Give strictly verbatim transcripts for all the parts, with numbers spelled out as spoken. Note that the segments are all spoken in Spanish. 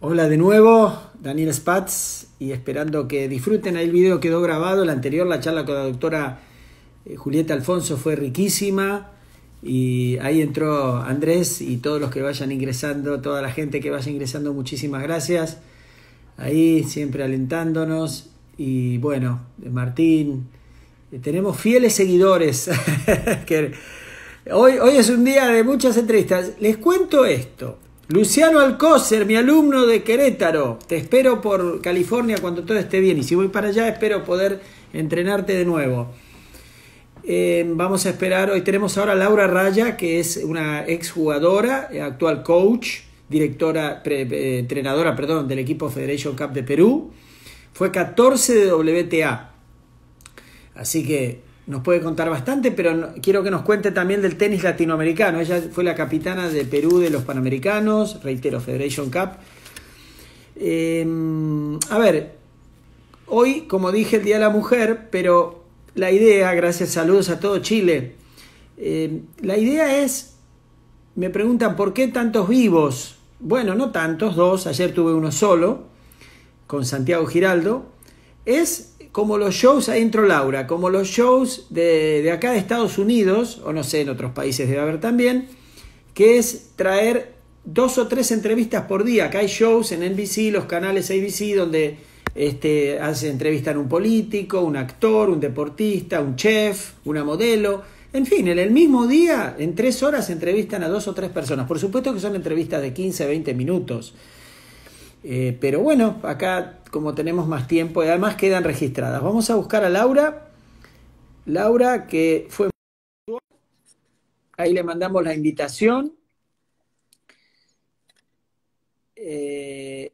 Hola de nuevo, Daniel Spatz, y esperando que disfruten. Ahí el video quedó grabado, el anterior, la charla con la doctora eh, Julieta Alfonso fue riquísima, y ahí entró Andrés y todos los que vayan ingresando, toda la gente que vaya ingresando, muchísimas gracias. Ahí siempre alentándonos, y bueno, Martín, eh, tenemos fieles seguidores. que hoy, hoy es un día de muchas entrevistas. Les cuento esto. Luciano Alcócer, mi alumno de Querétaro, te espero por California cuando todo esté bien, y si voy para allá espero poder entrenarte de nuevo. Eh, vamos a esperar, hoy tenemos ahora a Laura Raya, que es una exjugadora, actual coach, directora, pre, eh, entrenadora, perdón, del equipo Federation Cup de Perú. Fue catorce de W T A, así que nos puede contar bastante, pero no, quiero que nos cuente también del tenis latinoamericano. Ella fue la capitana de Perú de los Panamericanos, reitero, Federation Cup. Eh, a ver, hoy, como dije, el Día de la Mujer, pero la idea, gracias, saludos a todo Chile. Eh, la idea es, me preguntan, ¿por qué tantos vivos? Bueno, no tantos, dos, ayer tuve uno solo, con Santiago Giraldo. Es como los shows, ahí entró Laura, como los shows de, de acá de Estados Unidos, o no sé, en otros países debe haber también, que es traer dos o tres entrevistas por día. Acá hay shows en N B C, los canales A B C, donde este, hace, entrevistan a un político, un actor, un deportista, un chef, una modelo. En fin, en el mismo día, en tres horas, entrevistan a dos o tres personas. Por supuesto que son entrevistas de quince a veinte minutos. Eh, pero bueno, acá como tenemos más tiempo y además quedan registradas. Vamos a buscar a Laura. Laura, que fue... Ahí le mandamos la invitación. Eh...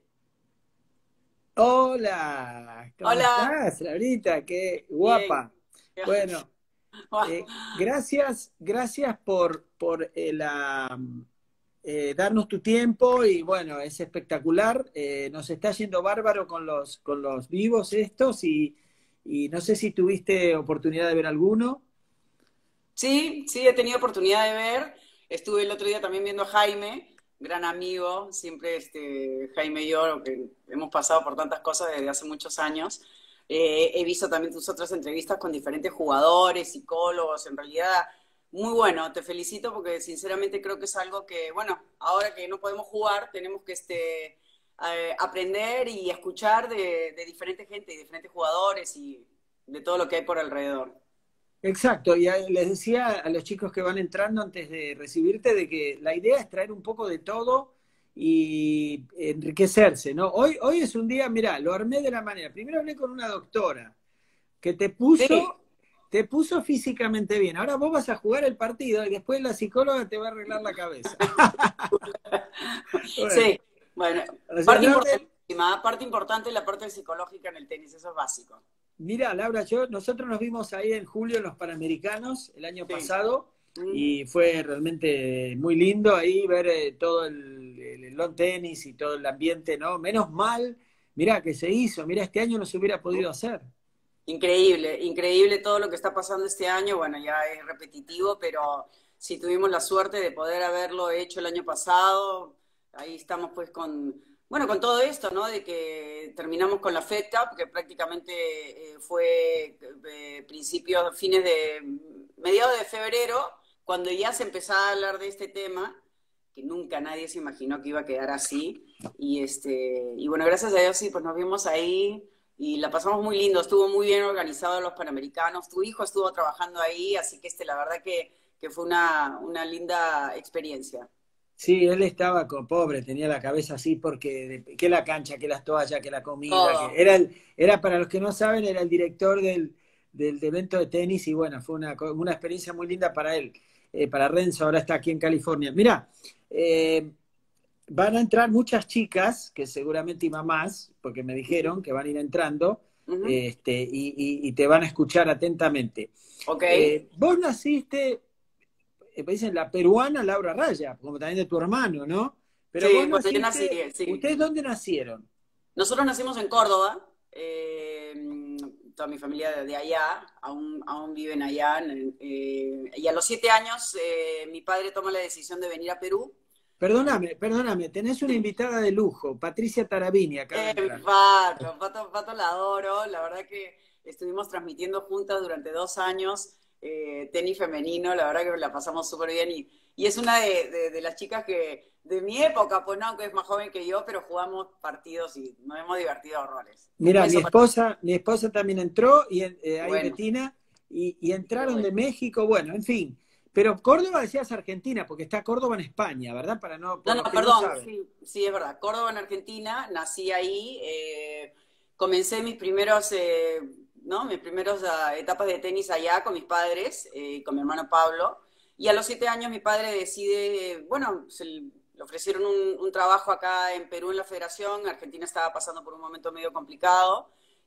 Hola, ¿cómo Hola, estás, Laurita? Qué bien. guapa. Bueno, eh, gracias, gracias por, por eh, la... Eh, darnos tu tiempo, y bueno, es espectacular. Eh, nos está yendo bárbaro con los, con los vivos estos, y, y no sé si tuviste oportunidad de ver alguno. Sí, sí, he tenido oportunidad de ver. Estuve el otro día también viendo a Jaime, gran amigo, siempre este, Jaime y yo, que hemos pasado por tantas cosas desde hace muchos años. Eh, he visto también tus otras entrevistas con diferentes jugadores, psicólogos, en realidad muy bueno. Te felicito porque sinceramente creo que es algo que, bueno, ahora que no podemos jugar, tenemos que este, eh, aprender y escuchar de, de diferente gente y diferentes jugadores y de todo lo que hay por alrededor. Exacto, y a- les decía a los chicos que van entrando antes de recibirte de que la idea es traer un poco de todo y enriquecerse, ¿no? Hoy, hoy es un día, mirá, lo armé de la manera. Primero hablé con una doctora que te Sí, puso, te puso físicamente bien. Ahora vos vas a jugar el partido y después la psicóloga te va a arreglar la cabeza. Bueno, sí. Bueno, o sea, parte no te- importantísima, parte importante la parte psicológica en el tenis, eso es básico. Mira, Laura, yo, nosotros nos vimos ahí en julio en los Panamericanos el año Sí. pasado, Mm. y fue realmente muy lindo ahí ver eh, todo el, el, el lawn tenis y todo el ambiente, ¿no? Menos mal, mira que se hizo, mira, este año no se hubiera podido hacer. Increíble, increíble todo lo que está pasando este año. Bueno, ya es repetitivo, pero si tuvimos la suerte de poder haberlo hecho el año pasado, ahí estamos pues con, bueno, con todo esto, ¿no? De que terminamos con la Fed Cup, que prácticamente eh, fue eh, principios, fines de, mediados de febrero, cuando ya se empezaba a hablar de este tema, que nunca nadie se imaginó que iba a quedar así. Y, este, y bueno, gracias a Dios sí, pues nos vimos ahí y la pasamos muy lindo, estuvo muy bien organizado los Panamericanos, tu hijo estuvo trabajando ahí, así que este, la verdad que, que fue una, una linda experiencia. Sí, él estaba co- pobre, tenía la cabeza así porque de- que la cancha, que las toallas, que la comida, que Todo. era el, era para los que no saben, era el director del, del evento de tenis, y bueno, fue una, co- una experiencia muy linda para él, eh, para Renzo, ahora está aquí en California. Mira, eh, van a entrar muchas chicas, que seguramente y mamás, porque me dijeron que van a ir entrando, Ujú. este, y, y- y te van a escuchar atentamente. Ok. Eh, vos naciste, eh, dicen la peruana Laura Raya, como también de tu hermano, ¿no? Pero vos Sí, bueno, yo nací, naciste, sí. ¿ustedes dónde nacieron? Nosotros nacimos en Córdoba, eh, toda mi familia de, de allá, aún, aún viven allá, en- eh, y a los siete años eh, mi padre toma la decisión de venir a Perú. Perdóname, perdóname, tenés una invitada de lujo, Patricia Tarabini, acá de Eh, mi entrar. Pato, Pato, Pato la adoro. La verdad que estuvimos transmitiendo juntas durante dos años eh, tenis femenino. La verdad que la pasamos súper bien. Y, y es una de, de, de las chicas que, de mi época, pues no, aunque es más joven que yo, pero jugamos partidos y nos hemos divertido a horrores. Un Mira, mi beso para esposa, mi esposa también entró, y eh, ahí bueno, Betina, y, y qué entraron de bueno. México, bueno, en fin. Pero Córdoba decías Argentina, porque está Córdoba en España, ¿verdad? Para no, No, por no, los que no perdón, saben. sí, sí, es verdad. Córdoba, en Argentina, nací ahí, eh, comencé mis primeros, eh, ¿no? Mis primeros ah, etapas de tenis allá con mis padres, eh, con mi hermano Pablo, y a los siete años mi padre decide, bueno, se le le ofrecieron un, un trabajo acá en Perú en la Federación. Argentina estaba pasando por un momento medio complicado,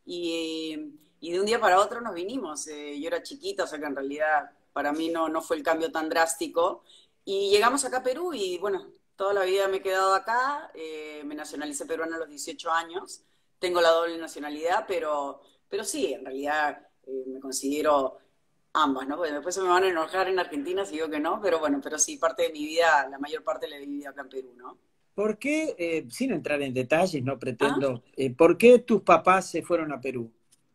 y, y de un día para otro nos vinimos. Eh, yo era chiquita, o sea que en realidad para mí no, no fue el cambio tan drástico. Y llegamos acá a Perú y bueno, toda la vida me he quedado acá, eh, me nacionalicé peruana a los dieciocho años, tengo la doble nacionalidad, pero, pero sí, en realidad eh, me considero ambas, ¿no? Porque después se me van a enojar en Argentina si digo que no, pero bueno, pero sí, parte de mi vida, la mayor parte la he vivido acá en Perú, ¿no? ¿Por qué, eh, sin entrar en detalles, no ¿Ah? pretendo, eh, por qué tus papás se fueron a Perú?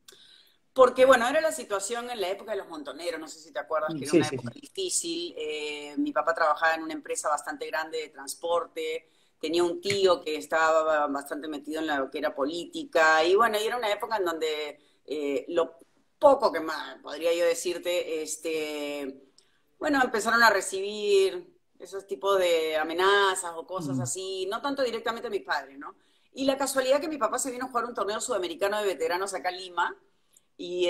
Porque, bueno, era la situación en la época de los montoneros, no sé si te acuerdas Mm, que era sí, una sí, época sí. difícil. Eh, mi papá trabajaba en una empresa bastante grande de transporte, tenía un tío que estaba bastante metido en lo que era política, y bueno, y era una época en donde eh, lo poco que más podría yo decirte, este, bueno, empezaron a recibir esos tipos de amenazas o cosas Mm. así, no tanto directamente a mis padres, ¿no? Y la casualidad que mi papá se vino a jugar un torneo sudamericano de veteranos acá en Lima, y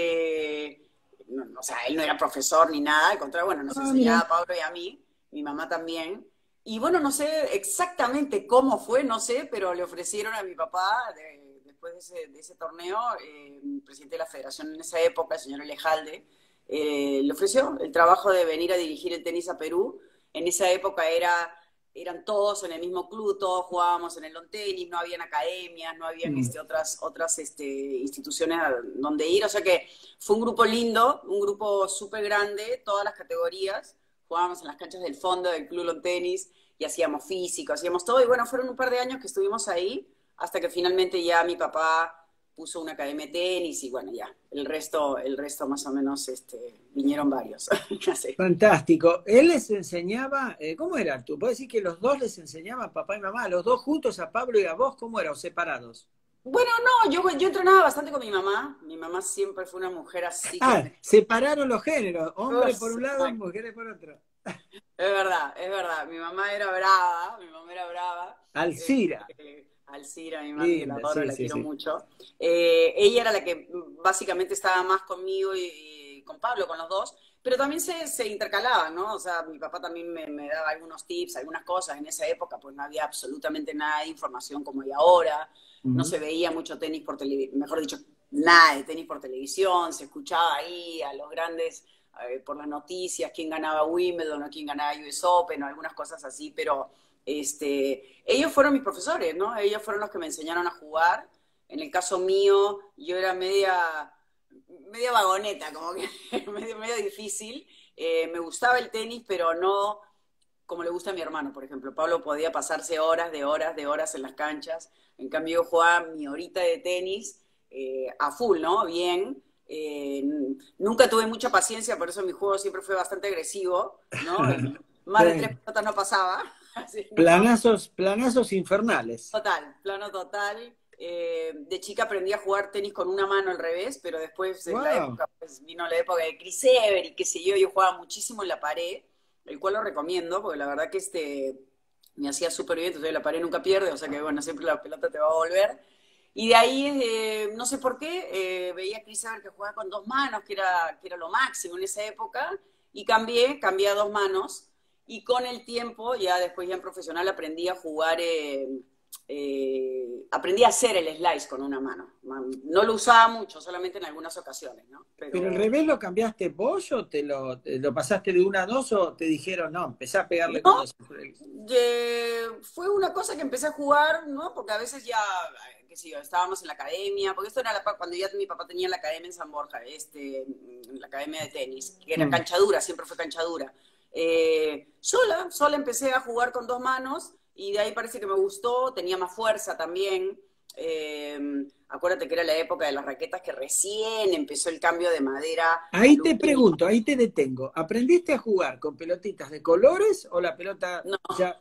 este, no, o sea, él no era profesor ni nada, al contrario, bueno, nos Ah, enseñaba mira. a Pablo y a mí, mi mamá también. Y bueno, no sé exactamente cómo fue, no sé, pero le ofrecieron a mi papá, de, después de ese, de ese torneo, eh, el presidente de la federación en esa época, el señor Elejalde, eh, le ofreció el trabajo de venir a dirigir el tenis a Perú. En esa época era eran todos en el mismo club, todos jugábamos en el lawn tenis, no habían academias, no habían Mm. este, otras, otras este, instituciones donde ir, o sea que fue un grupo lindo, un grupo súper grande, todas las categorías, jugábamos en las canchas del fondo del club lawn tenis y hacíamos físico, hacíamos todo, y bueno, fueron un par de años que estuvimos ahí, hasta que finalmente ya mi papá puso una academia de tenis y bueno, ya, el resto, el resto más o menos este, vinieron varios, ya sé. Fantástico. Él les enseñaba, eh, ¿cómo era? ¿Tú puedes decir que los dos les enseñaban, papá y mamá, los dos juntos, a Pablo y a vos? ¿Cómo era? ¿O separados? Bueno, no, yo, yo entrenaba bastante con mi mamá. Mi mamá siempre fue una mujer así que Ah, me... separaron los géneros, hombre por Uf, un lado, mujeres por otro. es verdad, es verdad. Mi mamá era brava, mi mamá era brava. Eh, Alcira, eh, Alcira, mi mami, que la linda, adoro, sí, la sí, quiero sí. mucho. Eh, ella era la que básicamente estaba más conmigo y, y con Pablo, con los dos, pero también se, se intercalaban, ¿no? O sea, mi papá también me, me daba algunos tips, algunas cosas. En esa época, pues no había absolutamente nada de información como hay ahora. No Ujú. se veía mucho tenis por televisión, mejor dicho, nada de tenis por televisión. Se escuchaba ahí a los grandes eh, por las noticias, quién ganaba Wimbledon o quién ganaba U S Open o algunas cosas así, pero este, ellos fueron mis profesores, ¿no? Ellos fueron los que me enseñaron a jugar. En el caso mío, yo era media, media vagoneta, como que medio, medio difícil. Eh, me gustaba el tenis, pero no como le gusta a mi hermano, por ejemplo. Pablo podía pasarse horas de horas de horas en las canchas. En cambio, yo jugaba mi horita de tenis eh, a full, ¿no? Bien. Eh, nunca tuve mucha paciencia, por eso mi juego siempre fue bastante agresivo, ¿no? Más de tres Sí. pelotas no pasaba. Así, ¿no? Planazos, planazos infernales. Total, plano total. Eh, de chica aprendí a jugar tenis con una mano al revés, pero después en la Wow. época, pues vino la época de Chris Evert y qué sé yo, yo jugaba muchísimo en la pared, el cual lo recomiendo, porque la verdad que este me hacía súper bien, entonces la pared nunca pierde, o sea que bueno, siempre la pelota te va a volver. Y de ahí, eh, no sé por qué, eh, veía a Chris Evert que jugaba con dos manos, que era, que era lo máximo en esa época, y cambié, cambié a dos manos, y con el tiempo, ya después ya en profesional, aprendí a jugar... Eh, eh, aprendí a hacer el slice con una mano. No lo usaba mucho, solamente en algunas ocasiones, ¿no? ¿Pero el Pero revés lo cambiaste vos o te lo, te lo pasaste de una a dos o te dijeron, no, empezá a pegarle con no, dos? eh, fue una cosa que empecé a jugar, ¿no? Porque a veces ya, eh, qué sé yo, estábamos en la academia, porque esto era la, cuando ya mi papá tenía la academia en San Borja, este, en la academia de tenis, que era Mm. cancha dura, siempre fue cancha dura. Eh, sola, sola empecé a jugar con dos manos y de ahí parece que me gustó, tenía más fuerza también. Eh, Acuérdate que era la época de las raquetas que recién empezó el cambio de madera a Ahí te aluminio. pregunto, ahí te detengo. ¿Aprendiste a jugar con pelotitas de colores o la pelota No, ya?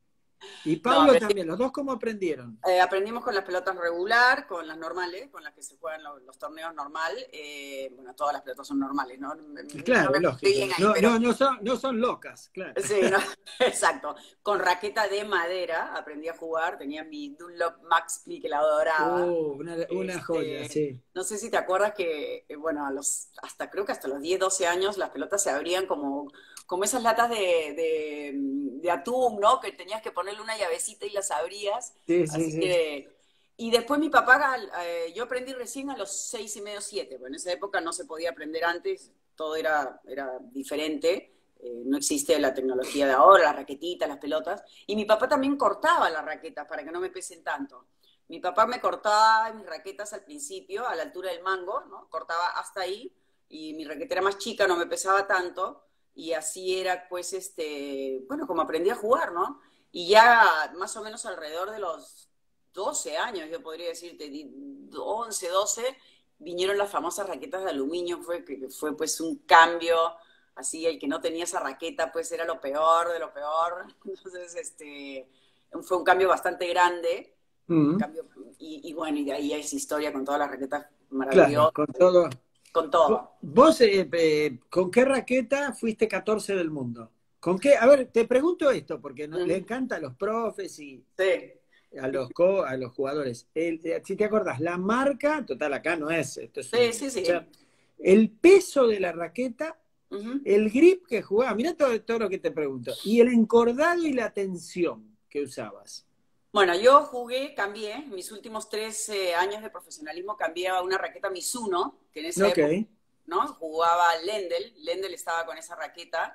Y no, Pablo aprendí también, ¿los dos cómo aprendieron? Eh, aprendimos con las pelotas regular, con las normales, con las que se juegan los, los torneos normal. Eh, bueno, todas las pelotas son normales, ¿no? No Claro, me estoy lógico. bien ahí, No, pero no, no son, no son locas, claro. sí, no, exacto. Con raqueta de madera aprendí a jugar, tenía mi Dunlop Maxi que la adoraba. Oh, una, una joya, Este, sí. no sé si te acuerdas que, eh, bueno, a los, hasta creo que hasta los diez doce años las pelotas se abrían como, como esas latas de, de, de atún, ¿no? Que tenías que ponerle una llavecita y las abrías. Sí, sí, Así sí. que, y después mi papá, eh, yo aprendí recién a los seis y medio, siete. Bueno, en esa época no se podía aprender antes, todo era, era diferente. Eh, no existe la tecnología de ahora, las raquetitas, las pelotas. Y mi papá también cortaba las raquetas para que no me pesen tanto. Mi papá me cortaba mis raquetas al principio, a la altura del mango, ¿no? Cortaba hasta ahí, y mi raqueta era más chica, no me pesaba tanto, y así era, pues, este, bueno, como aprendí a jugar, ¿no? Y ya más o menos alrededor de los doce años, yo podría decirte, once, doce, vinieron las famosas raquetas de aluminio, fue, fue pues un cambio, así, el que no tenía esa raqueta, pues era lo peor de lo peor, entonces, este, fue un cambio bastante grande. Mm, Cambio, y, y, bueno, y de ahí es historia con todas las raquetas claro, maravillosas, con todo. con Vo- todo. Vos, eh, eh, ¿con qué raqueta fuiste catorce del mundo? ¿Con qué? A ver, te pregunto esto, porque no- le Mm, encanta a los profes y sí, a los, co- a los jugadores. El- eh, si te acordás, la marca, total, acá no es, esto es sí, un... sí, O sea, sí. el peso de la raqueta, Uh-huh. el grip que jugaba, mirá todo, todo lo que te pregunto, y el encordado y la tensión que usabas. Bueno, yo jugué, cambié, mis últimos tres eh, años de profesionalismo cambié a una raqueta Mizuno, que en esa Ok, época, ¿no? Jugaba Lendl, Lendl estaba con esa raqueta,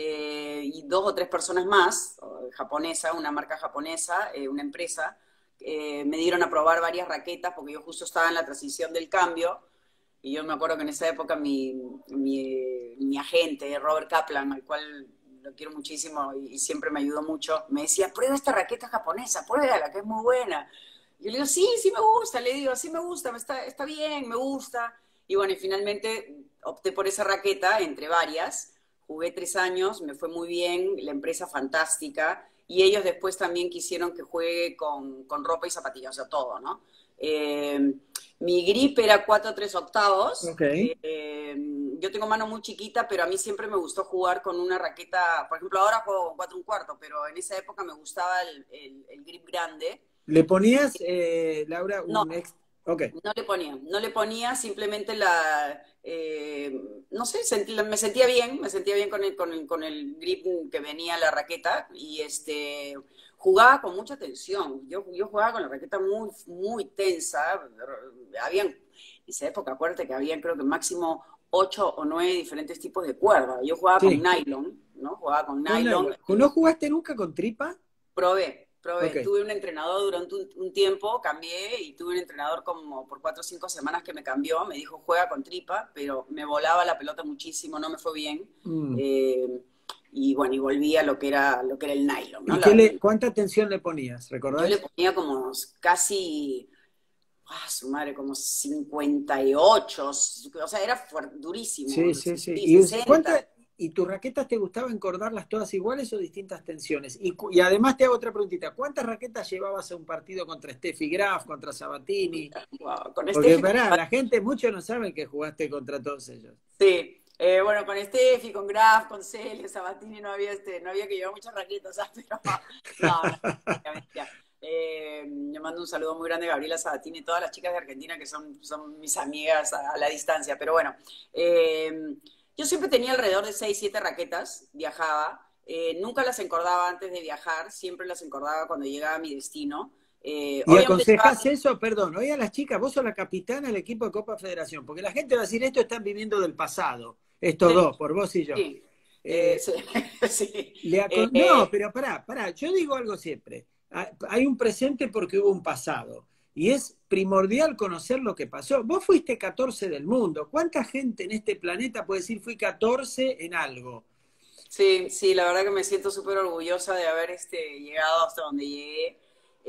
eh, y dos o tres personas más, japonesa, una marca japonesa, eh, una empresa, eh, me dieron a probar varias raquetas porque yo justo estaba en la transición del cambio, y yo me acuerdo que en esa época mi, mi, mi agente, Robert Kaplan, al cual lo quiero muchísimo y, y siempre me ayudó mucho, me decía, prueba esta raqueta japonesa, pruébala, que es muy buena. Y yo le digo, sí, sí me gusta, le digo, sí me gusta, está, está bien, me gusta. Y bueno, y finalmente opté por esa raqueta entre varias, jugué tres años, me fue muy bien, la empresa fantástica, y ellos después también quisieron que juegue con, con ropa y zapatillas, o sea, todo, ¿no? Eh, Mi grip era cuatro tres octavos. ok. Eh, yo tengo mano muy chiquita, pero a mí siempre me gustó jugar con una raqueta. Por ejemplo, ahora juego con cuatro un cuarto, pero en esa época me gustaba el, el, el grip grande. ¿Le ponías, eh, Laura, No, un ex? Ok. no le ponía, no le ponía, simplemente la, eh, no sé, sentí, me sentía bien, me sentía bien con el, con el, con el grip que venía la raqueta y este, jugaba con mucha tensión. Yo, yo jugaba con la raqueta muy, muy tensa. Habían, en esa época, acuérdate que habían creo que máximo ocho o nueve diferentes tipos de cuerda. Yo jugaba con Sí, nylon, ¿no? Jugaba con con nylon. nylon. ¿No jugaste nunca con tripa? Probé, probé. Ok. Tuve un entrenador durante un, un tiempo, cambié y tuve un entrenador como por cuatro o cinco semanas que me cambió. Me dijo, juega con tripa, pero me volaba la pelota muchísimo, no me fue bien. Mm. Eh, y bueno, y volví a lo que era, lo que era el nylon, ¿no? ¿Y qué La, le, cuánta tensión le ponías? yo le ¿Recordás? ponía como casi, ah, su madre, como cincuenta y ocho, o sea, era fuer- durísimo, Sí, sí, sí. sí, ¿Y, us- sesenta. cuánta, ¿y tus raquetas te gustaba encordarlas todas iguales o distintas tensiones? Y, cu- y además te hago otra preguntita. ¿Cuántas raquetas llevabas a un partido contra Steffi Graf, contra Sabatini? Wow, con Porque Steffi. pará, la gente, muchos no saben que jugaste contra todos ellos. Sí, eh, bueno, con Steffi, con Graf, con Celia, Sabatini no había, este, no había que llevar muchas raquetas, ¿sabes? Pero no, no, mentira, mentira. Eh, le mando un saludo muy grande a Gabriela Sabatini y todas las chicas de Argentina que son, son mis amigas a, a la distancia. Pero bueno, eh, yo siempre tenía alrededor de seis siete raquetas, viajaba. Eh, nunca las encordaba antes de viajar, siempre las encordaba cuando llegaba a mi destino. Eh, ¿Y obviamente llevaba... aconsejás eso? Perdón, oye a las chicas, vos sos la capitana del equipo de Copa Federación, porque la gente va a decir, esto están viviendo del pasado, estos Sí, dos, por vos y yo. sí, eh, Eh, sí, sí. le Eh, acon- no, pero pará, pará, yo digo algo siempre. Ah, hay un presente porque hubo un pasado. Y es primordial conocer lo que pasó. Vos fuiste catorce del mundo. ¿Cuánta gente en este planeta puede decir fui catorce en algo? Sí, sí, la verdad que me siento súper orgullosa de haber este, llegado hasta donde llegué.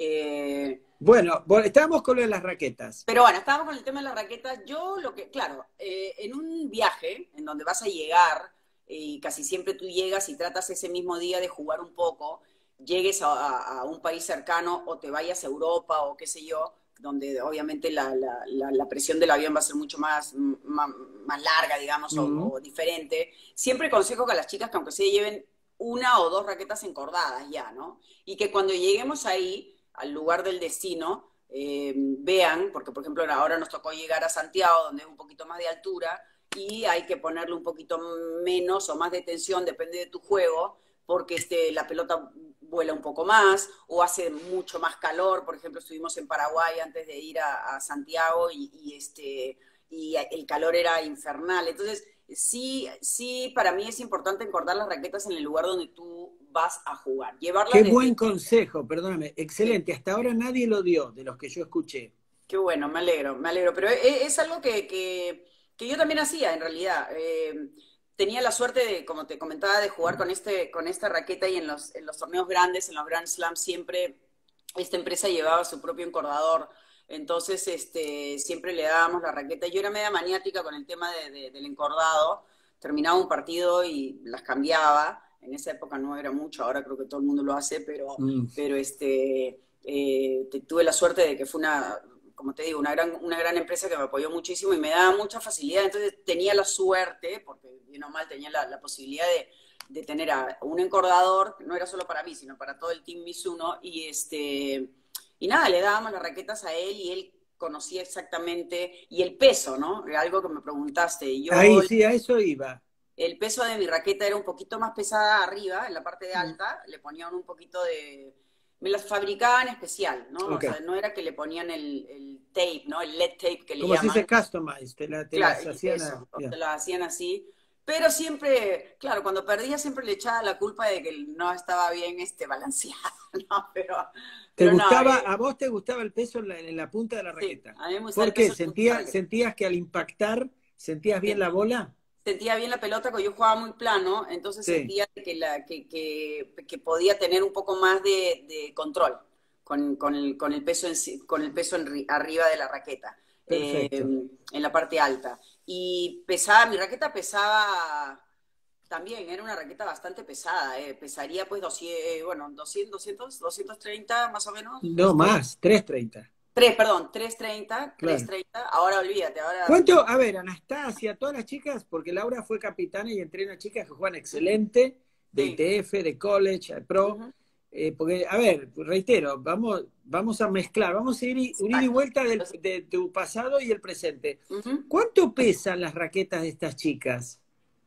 Eh, Bueno, bueno, estábamos con lo de las raquetas. pero bueno, estábamos con el tema de las raquetas. Yo lo que, claro, eh, en un viaje en donde vas a llegar, y casi siempre tú llegas y tratas ese mismo día de jugar un poco, llegues a, a- a un país cercano o te vayas a Europa o qué sé yo, donde obviamente la, la- la- la presión del avión va a ser mucho más, más, más larga, digamos, o, Mm. o diferente. Siempre aconsejo que a las chicas que aunque se lleven una o dos raquetas encordadas ya, ¿no? Y que cuando lleguemos ahí, al lugar del destino, eh, vean, porque por ejemplo ahora nos tocó llegar a Santiago, donde es un poquito más de altura, y hay que ponerle un poquito menos o más de tensión, depende de tu juego, porque este, la pelota vuela un poco más o hace mucho más calor. Por ejemplo, estuvimos en Paraguay antes de ir a, a Santiago y, y, este, y el calor era infernal. Entonces, sí, sí, para mí es importante encordar las raquetas en el lugar donde tú vas a jugar. Llevarlas Qué buen desde... consejo, perdóname, Sí, excelente. Hasta ahora nadie lo dio, de los que yo escuché. qué bueno, me alegro, me alegro. Pero es, es algo que, que, que, yo también hacía, en realidad. Eh, tenía la suerte de, como te comentaba, de jugar con, este, con esta raqueta y en los, en los torneos grandes, en los Grand Slams, siempre esta empresa llevaba su propio encordador. Entonces, este, siempre le dábamos la raqueta. Yo era media maniática con el tema de, de, del encordado. Terminaba un partido y las cambiaba. En esa época no era mucho, ahora creo que todo el mundo lo hace, pero, Mm. pero este, eh, tuve la suerte de que fue una, como te digo, una gran, una gran empresa que me apoyó muchísimo y me daba mucha facilidad. Entonces tenía la suerte, porque bien o mal tenía la, la posibilidad de, de tener a un encordador, no era solo para mí, sino para todo el Team Mizuno, y este, y nada, le dábamos las raquetas a él y él conocía exactamente, y el peso, ¿no? Algo que me preguntaste. Yo, Ahí sí, a eso iba. el peso de mi raqueta era un poquito más pesada arriba, en la parte de Mm. alta, le ponían un poquito de... Me las fabricaban especial, ¿no? O Ok. sea, no era que le ponían el, el tape, ¿no? El L E D tape que le Como se dice llaman. customized, te, la- te Claro, las hacían a- eso, ya. te las hacían así. Pero siempre, claro, cuando perdía siempre le echaba la culpa de que no estaba bien este, balanceado, ¿no? Pero, ¿Te pero no, gustaba, eh, a vos te gustaba el peso en la, en la punta de la sí, raqueta? a mí me gusta ¿Por el qué? peso en la punta de la ¿Sentías, raqueta. sentías que al impactar sentías bien la bola? Sentía bien la pelota, porque yo jugaba muy plano, entonces Sí, sentía que, la, que, que, que podía tener un poco más de, de control con, con, el, con, el, peso en, con el peso en, arriba de la raqueta, eh, perfecto. en la parte alta. Y pesaba, mi raqueta pesaba también, era una raqueta bastante pesada, eh, pesaría pues doscientos, eh, bueno, doscientos, doscientos, doscientos treinta más o menos. No más, trescientos treinta. Tres, perdón, trescientos treinta, Claro. trescientos treinta, ahora olvídate, ahora... ¿Cuánto? A ver, Anastasia, todas las chicas, porque Laura fue capitana y entrena chicas que juegan excelente, de Sí. I T F, de college, de pro. Uh-huh. Eh, porque, a ver, reitero, vamos, vamos a mezclar, vamos a ir unir y Exacto. vuelta del- de tu pasado y el presente. Uh-huh. ¿Cuánto pesan las raquetas de estas chicas?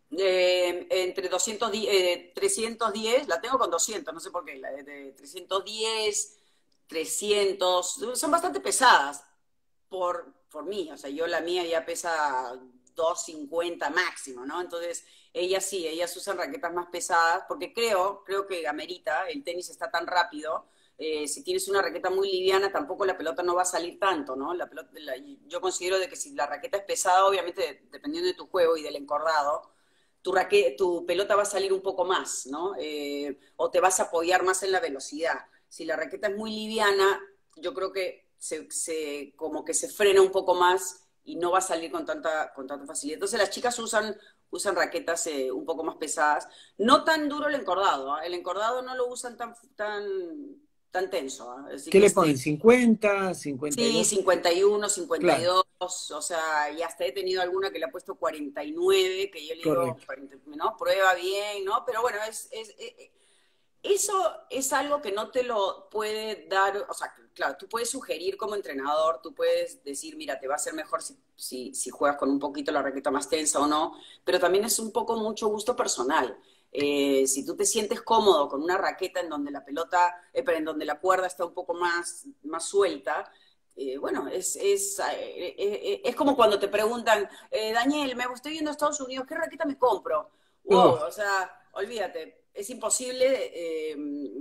Eh, entre doscientos diez, eh, trescientos diez, la tengo con doscientos, no sé por qué, la de, de trescientos diez, trescientos, son bastante pesadas por, por mí, o sea, yo la mía ya pesa doscientos cincuenta máximo, ¿no? Entonces, ellas sí, ellas usan raquetas más pesadas, porque creo, creo que amerita, el tenis está tan rápido, eh, si tienes una raqueta muy liviana, tampoco la pelota no va a salir tanto, ¿no? La pelota, la, yo considero de que si la raqueta es pesada, obviamente, dependiendo de tu juego y del encordado, tu, raque, tu pelota va a salir un poco más, ¿no? Eh, o te vas a apoyar más en la velocidad. Si la raqueta es muy liviana, yo creo que se, se, como que se frena un poco más y no va a salir con tanta, con tanta facilidad. Entonces las chicas usan, usan raquetas eh, un poco más pesadas. No tan duro el encordado, ¿eh? El encordado no lo usan tan, tan, tan tenso, ¿eh? Así ¿Qué que le este, ponen? ¿cincuenta, sí, cincuenta y dos? cincuenta y uno, cincuenta y Claro, dos, o sea, y hasta he tenido alguna que le ha puesto cuarenta y nueve, que yo le digo, correcto. ¿no? Prueba bien, ¿no? Pero bueno, es, es, es, eso es algo que no te lo puede dar, o sea, claro, tú puedes sugerir como entrenador, tú puedes decir, mira, te va a ser mejor si, si, si juegas con un poquito la raqueta más tensa o no, pero también es un poco mucho gusto personal. Eh, si tú te sientes cómodo con una raqueta en donde la pelota, eh, pero en donde la cuerda está un poco más, más suelta, eh, bueno, es, es, eh, eh, es como cuando te preguntan, eh, Daniel, me estoy yendo a Estados Unidos, ¿qué raqueta me compro? Wow, Oh, o sea, olvídate, es imposible, eh,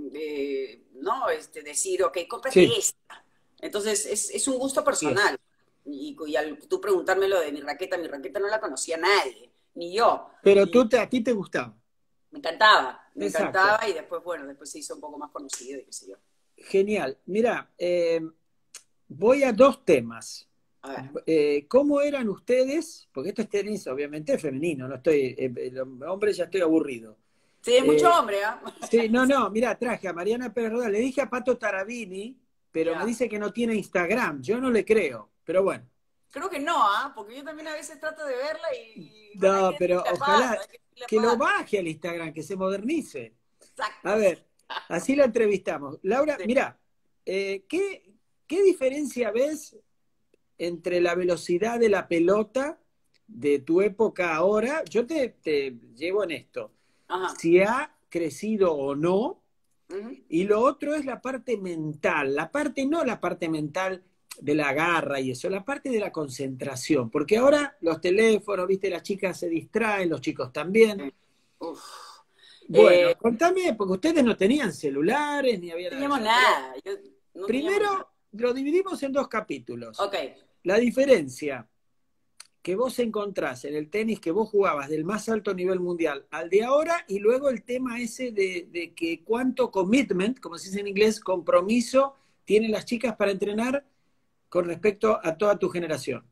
eh, ¿no? Este, decir, ok, cómprate sí, esta. Entonces, es, es un gusto así es. personal. Y, y al tú preguntarme lo de mi raqueta, mi raqueta no la conocía nadie, ni yo. Pero Y tú te, a ti te gustaba. Me encantaba, me Exacto. encantaba y después, bueno, después se hizo un poco más conocido y qué sé yo. Genial. Mira, eh, voy a dos temas. A ver. Eh, ¿cómo eran ustedes? Porque esto es tenis, obviamente, femenino, no estoy, eh, el hombre ya estoy aburrido. Sí, es mucho Eh, hombre, ¿ah? sí, no, no, mira, traje a Mariana Pérez Roda, le dije a Pato Tarabini, pero me Ya. dice que no tiene Instagram, yo no le creo, pero bueno. Creo que no, ¿ah? Porque yo también a veces trato de verla y, bueno, hay No, que pero decirle paso, ojalá hay que decirle que lo paso. baje al Instagram, que se modernice. A Exacto. ver, así la entrevistamos. Laura, Sí. mira, eh, ¿qué, ¿qué diferencia ves entre la velocidad de la pelota de tu época ahora? Yo te, te llevo en esto. Ajá. Si ha crecido o no. Ujú. Y lo otro es la parte mental, la parte, no la parte mental de la garra y eso, la parte de la concentración, porque ahora los teléfonos, viste, las chicas se distraen, los chicos también. Sí. Uf. Eh, Bueno, contame, porque ustedes no tenían celulares ni había no nada de teníamos eso, pero nada, yo, no teníamos nada. primero lo dividimos en dos capítulos. Ok. La diferencia que vos encontrás en el tenis que vos jugabas del más alto nivel mundial al de ahora, y luego el tema ese de, de que cuánto commitment, como se dice en inglés, compromiso, tienen las chicas para entrenar con respecto a toda tu generación.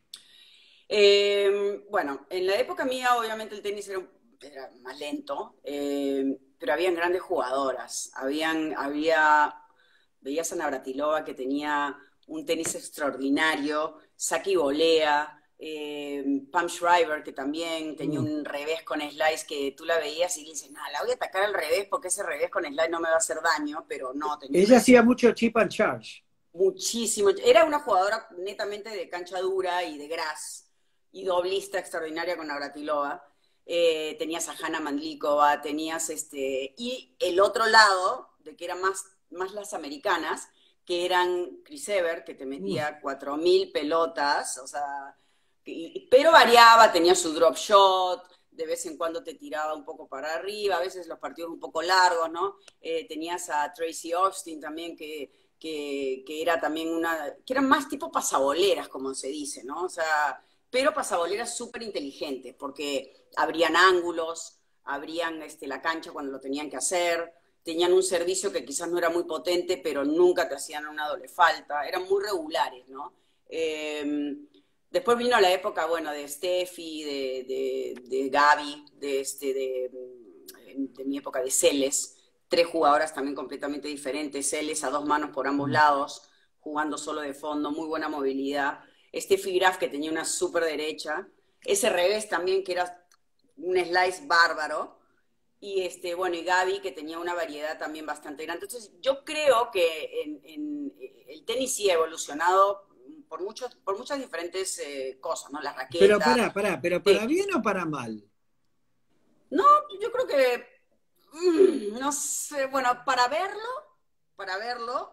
Eh, bueno, en la época mía obviamente el tenis era, un- era más lento, eh, pero habían grandes jugadoras. Habían, había, veías a Navratilova que tenía un tenis extraordinario, Saki Bolea, eh, Pam Shriver que también tenía Mm. un revés con slice que tú la veías y dices, no, la voy a atacar al revés porque ese revés con slice no me va a hacer daño, pero no, tenía un Ella revés hacía mucho chip and charge. muchísimo. Era una jugadora netamente de cancha dura y de gras y doblista extraordinaria con Navratilova. Eh, tenías a Hanna Mandlikova, tenías este. Y el otro lado, de que eran más, más las americanas, que eran Chris Evert, que te Mm. metía cuatro mil pelotas, o sea. y- pero variaba, tenía su drop shot, de vez en cuando te tiraba un poco para arriba, a veces los partidos un poco largos, ¿no? Eh, tenías a Tracy Austin también, que que, que era también una, que eran más tipo pasaboleras, como se dice, ¿no? O sea, pero pasaboleras súper inteligentes, porque abrían ángulos, abrían este, la cancha cuando lo tenían que hacer, tenían un servicio que quizás no era muy potente, pero nunca te hacían una doble falta, eran muy regulares, ¿no? Eh, después vino la época, bueno, de Steffi, de, de, de Gaby, de, este, de, de mi época de Celes, tres jugadoras también completamente diferentes, Celes a dos manos por ambos Mm. lados, jugando solo de fondo, muy buena movilidad. Steffi Graf, que tenía una súper derecha. Ese revés también, que era un slice bárbaro. Y este, bueno, y Gaby, que tenía una variedad también bastante grande. Entonces, yo creo que en, en, el tenis sí ha evolucionado por, muchos, por muchas diferentes eh, cosas, ¿no? Las Pero raquetas. pará, pará, pero Sí. para bien o para mal. No, yo creo que, mm, no sé, bueno, para verlo, para verlo,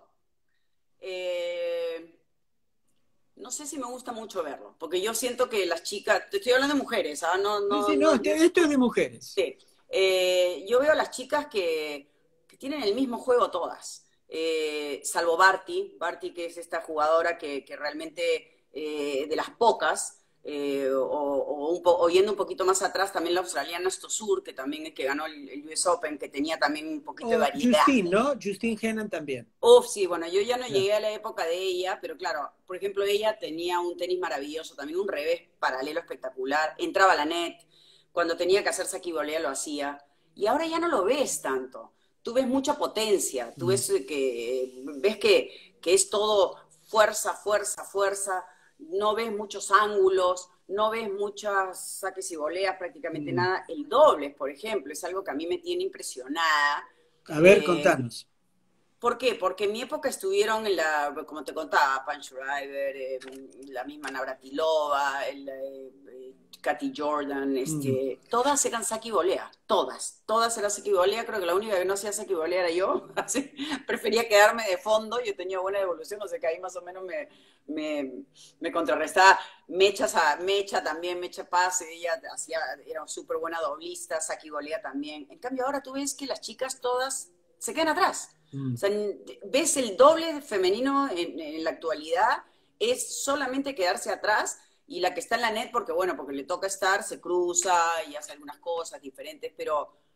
eh, no sé si me gusta mucho verlo, porque yo siento que las chicas, te estoy hablando de mujeres, ¿ah? No, Sí, no, sí, no, no, este- esto es de mujeres. sí. Eh, yo veo a las chicas que, que tienen el mismo juego todas, eh, salvo Barty, Barty que es esta jugadora que, que realmente eh, de las pocas, eh, o, o, un po, o, yendo un poquito más atrás, también la australiana Stosur, que también es que ganó el, el U S Open, que tenía también un poquito de O variedad. Justine, ¿no? Justine Henin también. Uf, sí, bueno, yo ya no Yeah. llegué a la época de ella, pero claro, por ejemplo, ella tenía un tenis maravilloso, también un revés paralelo espectacular, entraba a la net, cuando tenía que hacer saque y volea lo hacía, y ahora ya no lo ves tanto. Tú ves mucha potencia, tú Mm. ves que, ves que, que es todo fuerza, fuerza, fuerza, no ves muchos ángulos, no ves muchas saques y voleas, prácticamente Mm. nada. El doble, por ejemplo, es algo que a mí me tiene impresionada. A ver, Eh, contanos. ¿Por qué? Porque en mi época estuvieron, en la, como te contaba, Pan Shriver, eh, la misma Navratilova, el, eh, eh, Katy Jordan, Mm. este, todas eran saque y volea, todas, todas eran saque y volea, creo que la única que no hacía saque y volea era yo, así, prefería quedarme de fondo, yo tenía buena devolución, o sea que ahí más o menos me, me, me contrarrestaba. Mecha, Mecha también, Mecha Paz, ella hacía, era súper buena doblista, saque y volea también. En cambio ahora tú ves que las chicas todas se quedan atrás. Mm. O sea, ves el doble femenino en, en la actualidad, es solamente quedarse atrás y la que está en la net, porque bueno, porque le toca estar, se cruza y hace algunas cosas diferentes, pero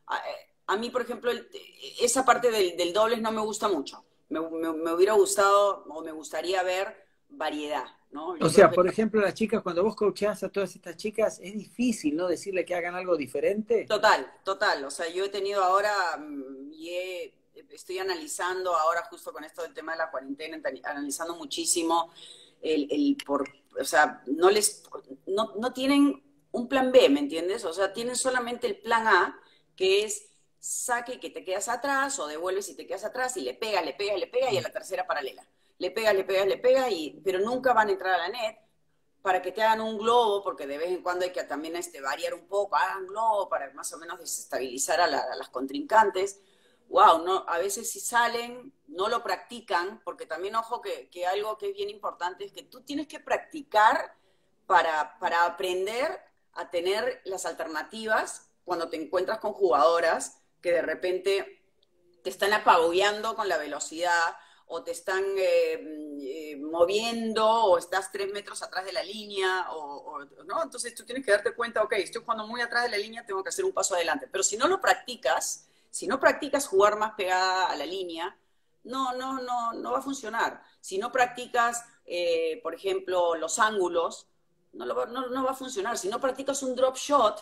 a, a mí, por ejemplo, el, esa parte del, del dobles no me gusta mucho. Me, me, me, hubiera gustado o me gustaría ver variedad, ¿no? O Yo creo sea, que por ejemplo, las chicas, cuando vos coachás a todas estas chicas, es difícil, ¿no? Decirle que hagan algo diferente. total, total. O sea, yo he tenido ahora mm, y he, estoy analizando ahora justo con esto del tema de la cuarentena, analizando muchísimo el, el por, o sea, no les, no, no tienen un plan B, ¿me entiendes? O sea, tienen solamente el plan A, que es saque y que te quedas atrás, o devuelves y te quedas atrás, y le pega, le pega, le pega, y a la tercera paralela. Le pega, le pega, le pega, y, pero nunca van a entrar a la net para que te hagan un globo, porque de vez en cuando hay que también este, variar un poco, hagan globo para más o menos desestabilizar a, la, a las contrincantes. Wow, no, a veces si salen, no lo practican, porque también, ojo, que, que algo que es bien importante es que tú tienes que practicar para, para aprender a tener las alternativas cuando te encuentras con jugadoras que de repente te están apabullando con la velocidad o te están eh, eh, moviendo o estás tres metros atrás de la línea, o, o, ¿no? Entonces tú tienes que darte cuenta, ok, estoy jugando muy atrás de la línea, tengo que hacer un paso adelante. Pero si no lo practicas, si no practicas jugar más pegada a la línea, no, no, no, no va a funcionar. Si no practicas, eh, por ejemplo, los ángulos, no, lo va, no, no va a funcionar. Si no practicas un drop shot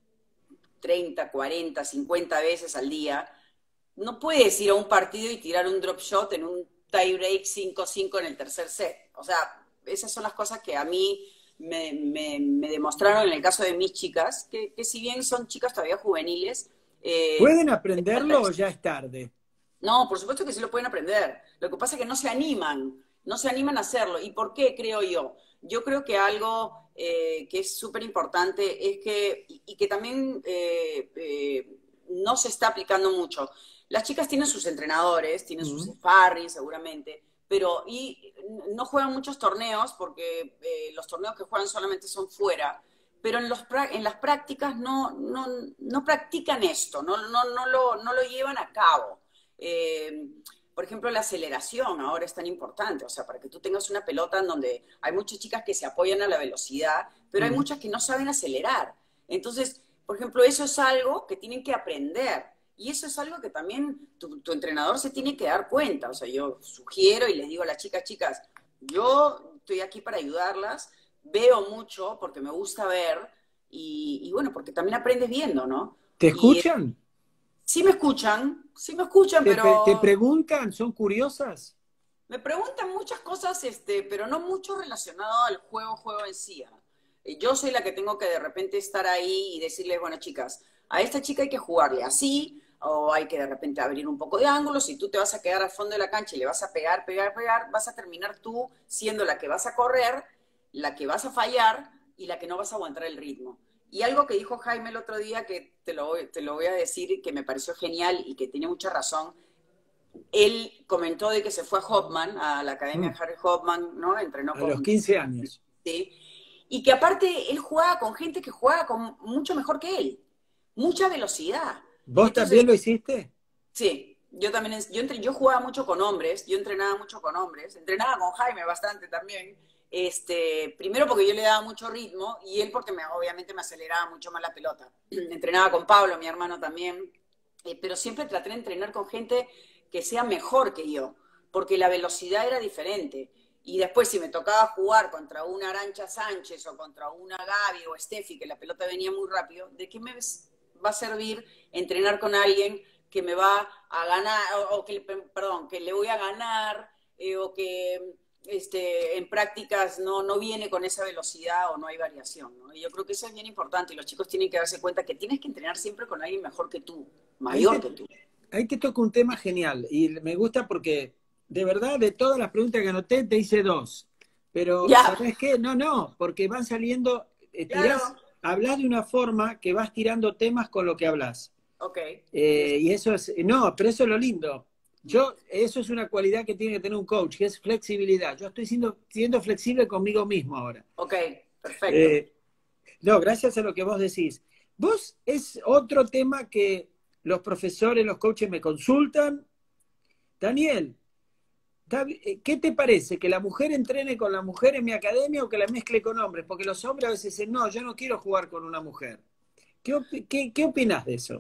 treinta, cuarenta, cincuenta veces al día, no puedes ir a un partido y tirar un drop shot en un tie break cinco cinco en el tercer set. O sea, esas son las cosas que a mí me, me, me demostraron en el caso de mis chicas, que, que si bien son chicas todavía juveniles... Eh, ¿Pueden aprenderlo o ya es tarde? No, por supuesto que sí lo pueden aprender. Lo que pasa es que no se animan, no se animan a hacerlo. ¿Y por qué, creo yo? Yo creo que algo eh, que es súper importante es que, y, y que también eh, eh, no se está aplicando mucho. Las chicas tienen sus entrenadores, tienen sus Mm. sparring seguramente, pero y no juegan muchos torneos porque eh, los torneos que juegan solamente son fuera, pero en, los, en las prácticas no, no, no practican esto, no, no, no, lo, no lo llevan a cabo. Eh, por ejemplo, la aceleración ahora es tan importante, o sea, para que tú tengas una pelota en donde hay muchas chicas que se apoyan a la velocidad, pero hay Mm. muchas que no saben acelerar. Entonces, por ejemplo, eso es algo que tienen que aprender. Y eso es algo que también tu, tu entrenador se tiene que dar cuenta. O sea, yo sugiero y les digo a las chicas, chicas, yo estoy aquí para ayudarlas, veo mucho porque me gusta ver y, y bueno, porque también aprendes viendo, ¿no? ¿Te Y escuchan? sí me escuchan, sí me escuchan, ¿Te, pe- te pero preguntan? ¿Son curiosas? me preguntan muchas cosas, este, pero no mucho relacionado al juego, juego en sí. ¿Ah? Eh, Yo soy la que tengo que de repente estar ahí y decirles, bueno, chicas, a esta chica hay que jugarle así, o hay que de repente abrir un poco de ángulos, si tú te vas a quedar al fondo de la cancha y le vas a pegar, pegar, pegar, vas a terminar tú siendo la que vas a correr, la que vas a fallar y la que no vas a aguantar el ritmo. Y algo que dijo Jaime el otro día, que te lo, te lo voy a decir, que me pareció genial y que tiene mucha razón, él comentó de que se fue a Hoffman, a la Academia Mm. Harry Hoffman, ¿no? Entrenó A los con... quince años. ¿sí? Y que aparte él jugaba con gente que jugaba con mucho mejor que él, mucha velocidad. ¿Vos Entonces, también lo hiciste? sí, yo también, yo, entre, yo jugaba mucho con hombres, yo entrenaba mucho con hombres, entrenaba con Jaime bastante también, este, primero porque yo le daba mucho ritmo y él porque me, obviamente me aceleraba mucho más la pelota. Entrenaba con Pablo, mi hermano también, eh, pero siempre traté de entrenar con gente que sea mejor que yo, porque la velocidad era diferente. Y después si me tocaba jugar contra una Arantxa Sánchez o contra una Gaby o Steffi, que la pelota venía muy rápido, ¿de qué me va a servir entrenar con alguien que me va a ganar, o, o que, perdón, que le voy a ganar, eh, o que este, en prácticas no, no viene con esa velocidad o no hay variación, ¿no? Y yo creo que eso es bien importante y los chicos tienen que darse cuenta que tienes que entrenar siempre con alguien mejor que tú, Ahí mayor te, que tú. ahí te toca un tema genial y me gusta porque de verdad de todas las preguntas que anoté te hice dos. Pero Ya, ¿sabes qué? No, no, porque van saliendo, eh, claro, tirás, hablas de una forma que vas tirando temas con lo que hablas. ok. Eh, y eso es, no, pero eso es lo lindo. Yo, eso es una cualidad que tiene que tener un coach, que es flexibilidad. Yo estoy siendo, siendo flexible conmigo mismo ahora. Ok, perfecto. Eh, no, gracias a lo que vos decís. Vos es otro tema que los profesores, los coaches me consultan. Daniel, ¿qué te parece? ¿Que la mujer entrene con la mujer en mi academia o que la mezcle con hombres? Porque los hombres a veces dicen, no, yo no quiero jugar con una mujer. ¿Qué, qué, qué opinás de eso?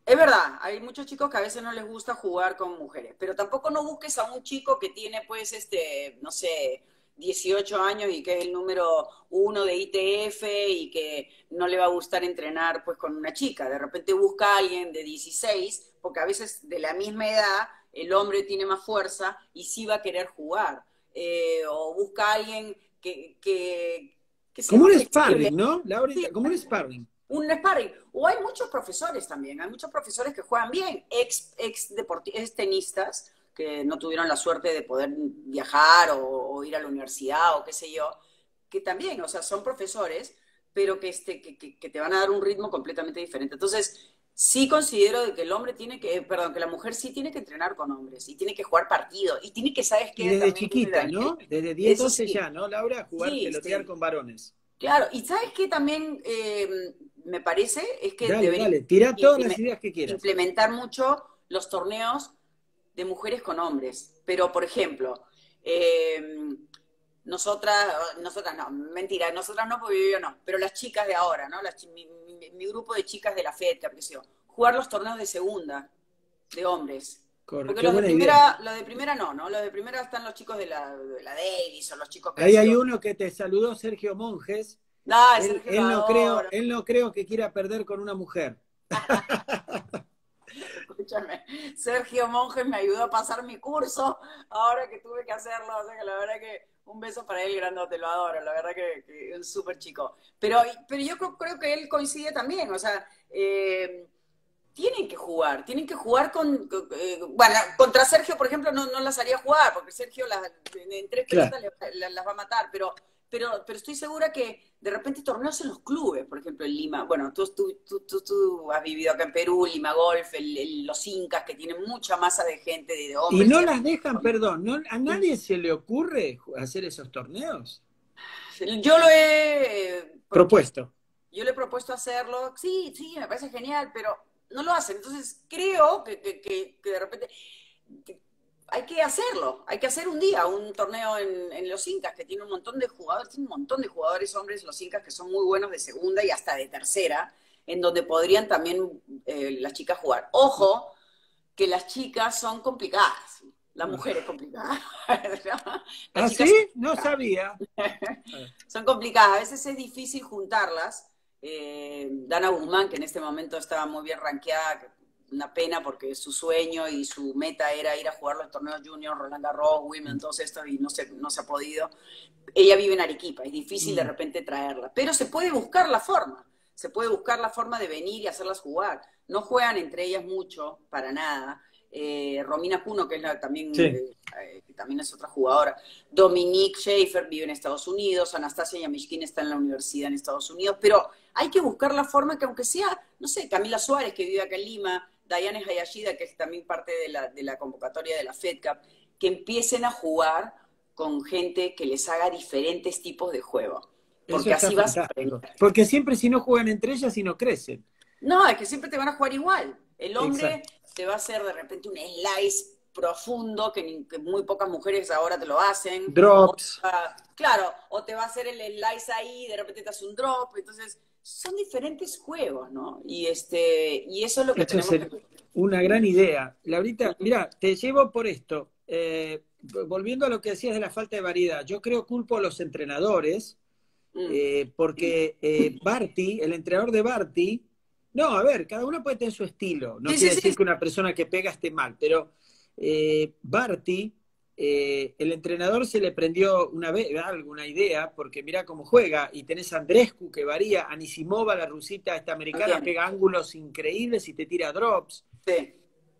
Es verdad, hay muchos chicos que a veces no les gusta jugar con mujeres, pero tampoco no busques a un chico que tiene, pues, este, no sé, dieciocho años y que es el número uno de I T F y que no le va a gustar entrenar, pues, con una chica. De repente busca a alguien de dieciséis, porque a veces de la misma edad el hombre tiene más fuerza y sí va a querer jugar. Eh, o busca a alguien que, que, que sea Como más un flexible. sparring, ¿no, Sí, Laurita? Como un sparring. un sparring. O hay muchos profesores también, hay muchos profesores que juegan bien, ex, ex, ex tenistas que no tuvieron la suerte de poder viajar o, o, ir a la universidad o qué sé yo, que también, o sea, son profesores, pero que, este, que, que, que te van a dar un ritmo completamente diferente. Entonces, sí considero de que el hombre tiene que, perdón, que la mujer sí tiene que entrenar con hombres y tiene que jugar partidos y tiene que, ¿sabes Y qué? desde También, chiquita, Daniel, ¿no? Desde diez, eso doce sí, ya, ¿no, Laura? Jugar, sí, pelotear sí. con varones. Claro, y ¿sabes qué también eh, me parece? Es que Dale, debería dale, tirá todas las ideas que quieras. implementar mucho los torneos de mujeres con hombres. Pero, por ejemplo, eh, nosotras, nosotras no, mentira, nosotras no, porque yo no, pero las chicas de ahora, ¿no? Las, mi, mi, mi, grupo de chicas de la FED, que apreció, jugar los torneos de segunda, de hombres. Corre, Porque qué los de buena idea. primera, los de primera no, ¿no? Los de primera están los chicos de la, de la Davis o los chicos que han Ahí hay sido. uno que te saludó, Sergio Monjes. Ay, Él, Sergio lo él no creo, adoro. él no creo que quiera perder con una mujer. Escúchame, Sergio Monjes me ayudó a pasar mi curso ahora que tuve que hacerlo, o sea que la verdad que un beso para él grandote, lo adoro, la verdad que, que es un súper chico. Pero, pero yo creo, creo, que él coincide también, o sea, eh, tienen que jugar, tienen que jugar con, con eh, bueno, contra Sergio, por ejemplo, no, no las haría jugar, porque Sergio las, en tres Claro. pelotas las, las va a matar, pero, pero, pero estoy segura que de repente torneos en los clubes, por ejemplo, en Lima, bueno, tú, tú, tú, tú, tú has vivido acá en Perú, Lima Golf, el, el, los Incas, que tienen mucha masa de gente, de, de Y hombres. no Y las dejan, hombres. perdón, ¿no? ¿A nadie se le ocurre hacer esos torneos? Yo lo he Propuesto. Yo le he propuesto hacerlo, sí, sí, me parece genial, pero no lo hacen. Entonces creo que, que, que, que de repente que hay que hacerlo, hay que hacer un día un torneo en, en los Incas, que tiene un montón de jugadores, tiene un montón de jugadores hombres los Incas que son muy buenos de segunda y hasta de tercera, en donde podrían también eh, las chicas jugar. Ojo, que las chicas son complicadas, la mujer es complicada. Las ¿Ah, chicas son sí? No complicadas. sabía. Son complicadas, a veces es difícil juntarlas. Eh, Dana Guzmán, que en este momento estaba muy bien rankeada, una pena porque su sueño y su meta era ir a jugar los torneos junior, Roland Garros, Wimbledon, todos estos, y no se, no se ha podido. Ella vive en Arequipa, es difícil de repente traerla, pero se puede buscar la forma, se puede buscar la forma de venir y hacerlas jugar. No juegan entre ellas mucho, para nada. Eh, Romina Cuno, que es la, también, Sí. eh, eh, que también es otra jugadora. Dominique Schaefer vive en Estados Unidos, Anastasia Yamishkin está en la universidad en Estados Unidos, pero hay que buscar la forma que aunque sea, no sé, Camila Suárez, que vive acá en Lima, Dayane Hayashida, que es también parte de la, de la convocatoria de la Fed Cup, que empiecen a jugar con gente que les haga diferentes tipos de juego. Porque Eso está así vas a fantástico. aprender. Porque siempre si no juegan entre ellas y no crecen. No, es que siempre te van a jugar igual. El hombre Exacto. te va a hacer de repente un slice profundo que, que muy pocas mujeres ahora te lo hacen. Drops. O, uh, claro, o te va a hacer el slice ahí, de repente te hace un drop. Entonces, son diferentes juegos, ¿no? Y, este, y eso es lo que Eso tenemos es que... una gran idea. Laurita, mira, te llevo por esto. Eh, volviendo a lo que decías de la falta de variedad, yo creo culpo a los entrenadores, eh, porque eh, Barty, el entrenador de Barty, no, a ver, cada uno puede tener su estilo. No Sí, quiere sí, decir sí. que una persona que pega esté mal, pero eh, Barty, eh, el entrenador se le prendió una vez alguna idea, porque mira cómo juega, y tenés a Andrescu que varía, Anisimova, la rusita esta americana, Entiendo. pega ángulos increíbles y te tira drops. Sí.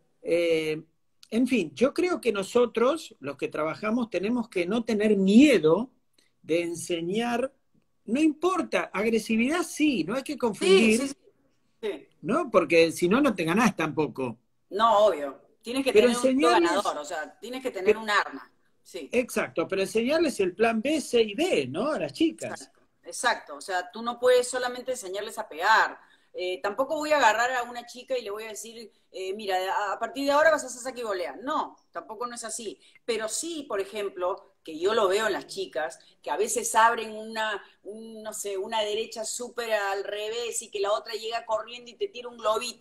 Eh, en fin, yo creo que nosotros, los que trabajamos, tenemos que no tener miedo de enseñar, no importa, agresividad sí, no hay que Sí, confundir, sí, sí. ¿no? Porque si no, no te ganás tampoco. No, obvio. Tienes que Pero tener un estilo enseñarles, ganador, o sea, tienes que tener pero, un arma. Sí. exacto, pero enseñarles el plan B, C y D, ¿no? A las chicas. Exacto, exacto. O sea, tú no puedes solamente enseñarles a pegar. Eh, tampoco voy a agarrar a una chica y le voy a decir, eh, mira, a, a partir de ahora vas a hacer saque y volea. No, tampoco no es así. Pero sí, por ejemplo, que yo lo veo en las chicas, que a veces abren una, un, no sé, una derecha súper al revés y que la otra llega corriendo y te tira un globito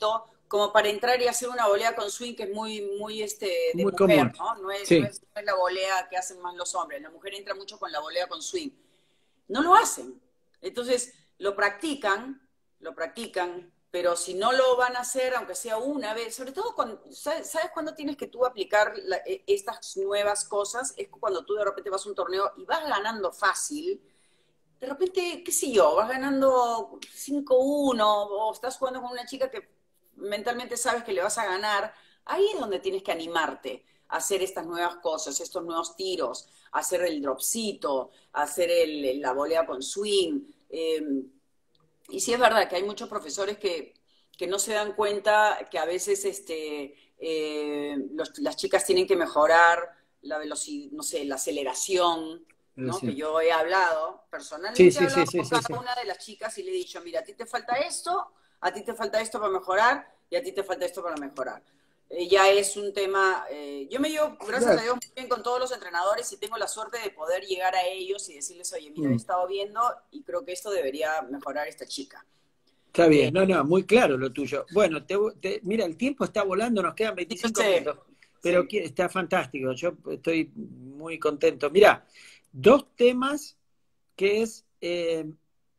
como para entrar y hacer una volea con swing que es muy, muy este, de Muy mujer, común. ¿no? No es, Sí. no es, no es la volea que hacen más los hombres. La mujer entra mucho con la volea con swing. No lo hacen. Entonces, lo practican, lo practican, pero si no lo van a hacer, aunque sea una vez, sobre todo cuando, ¿sabes, ¿sabes cuándo tienes que tú aplicar la, estas nuevas cosas? Es cuando tú de repente vas a un torneo y vas ganando fácil, de repente, qué sé yo, vas ganando cinco uno o estás jugando con una chica que mentalmente sabes que le vas a ganar, ahí es donde tienes que animarte a hacer estas nuevas cosas, estos nuevos tiros, a hacer el dropcito, a hacer el, la volea con swing. Eh, y sí es verdad que hay muchos profesores que, que no se dan cuenta que a veces este, eh, los, las chicas tienen que mejorar la velocidad, no sé, la aceleración, ¿no? Que yo he hablado, Sí, personalmente he sí, sí, hablado sí, con sí, cada sí. una de las chicas y le he dicho, mira, a ti te falta esto, a ti te falta esto para mejorar y a ti te falta esto para mejorar. Eh, ya es un tema, eh, yo me llevo, gracias a Dios, muy bien con todos los entrenadores y tengo la suerte de poder llegar a ellos y decirles, oye, mira, he Mm. estado viendo y creo que esto debería mejorar esta chica. Está Eh, bien, no, no, muy claro lo tuyo. Bueno, te, te- mira, el tiempo está volando, nos quedan sí, yo veinticinco sé, minutos, pero sí. qui- está fantástico, yo estoy muy contento. Mira, dos temas que es eh,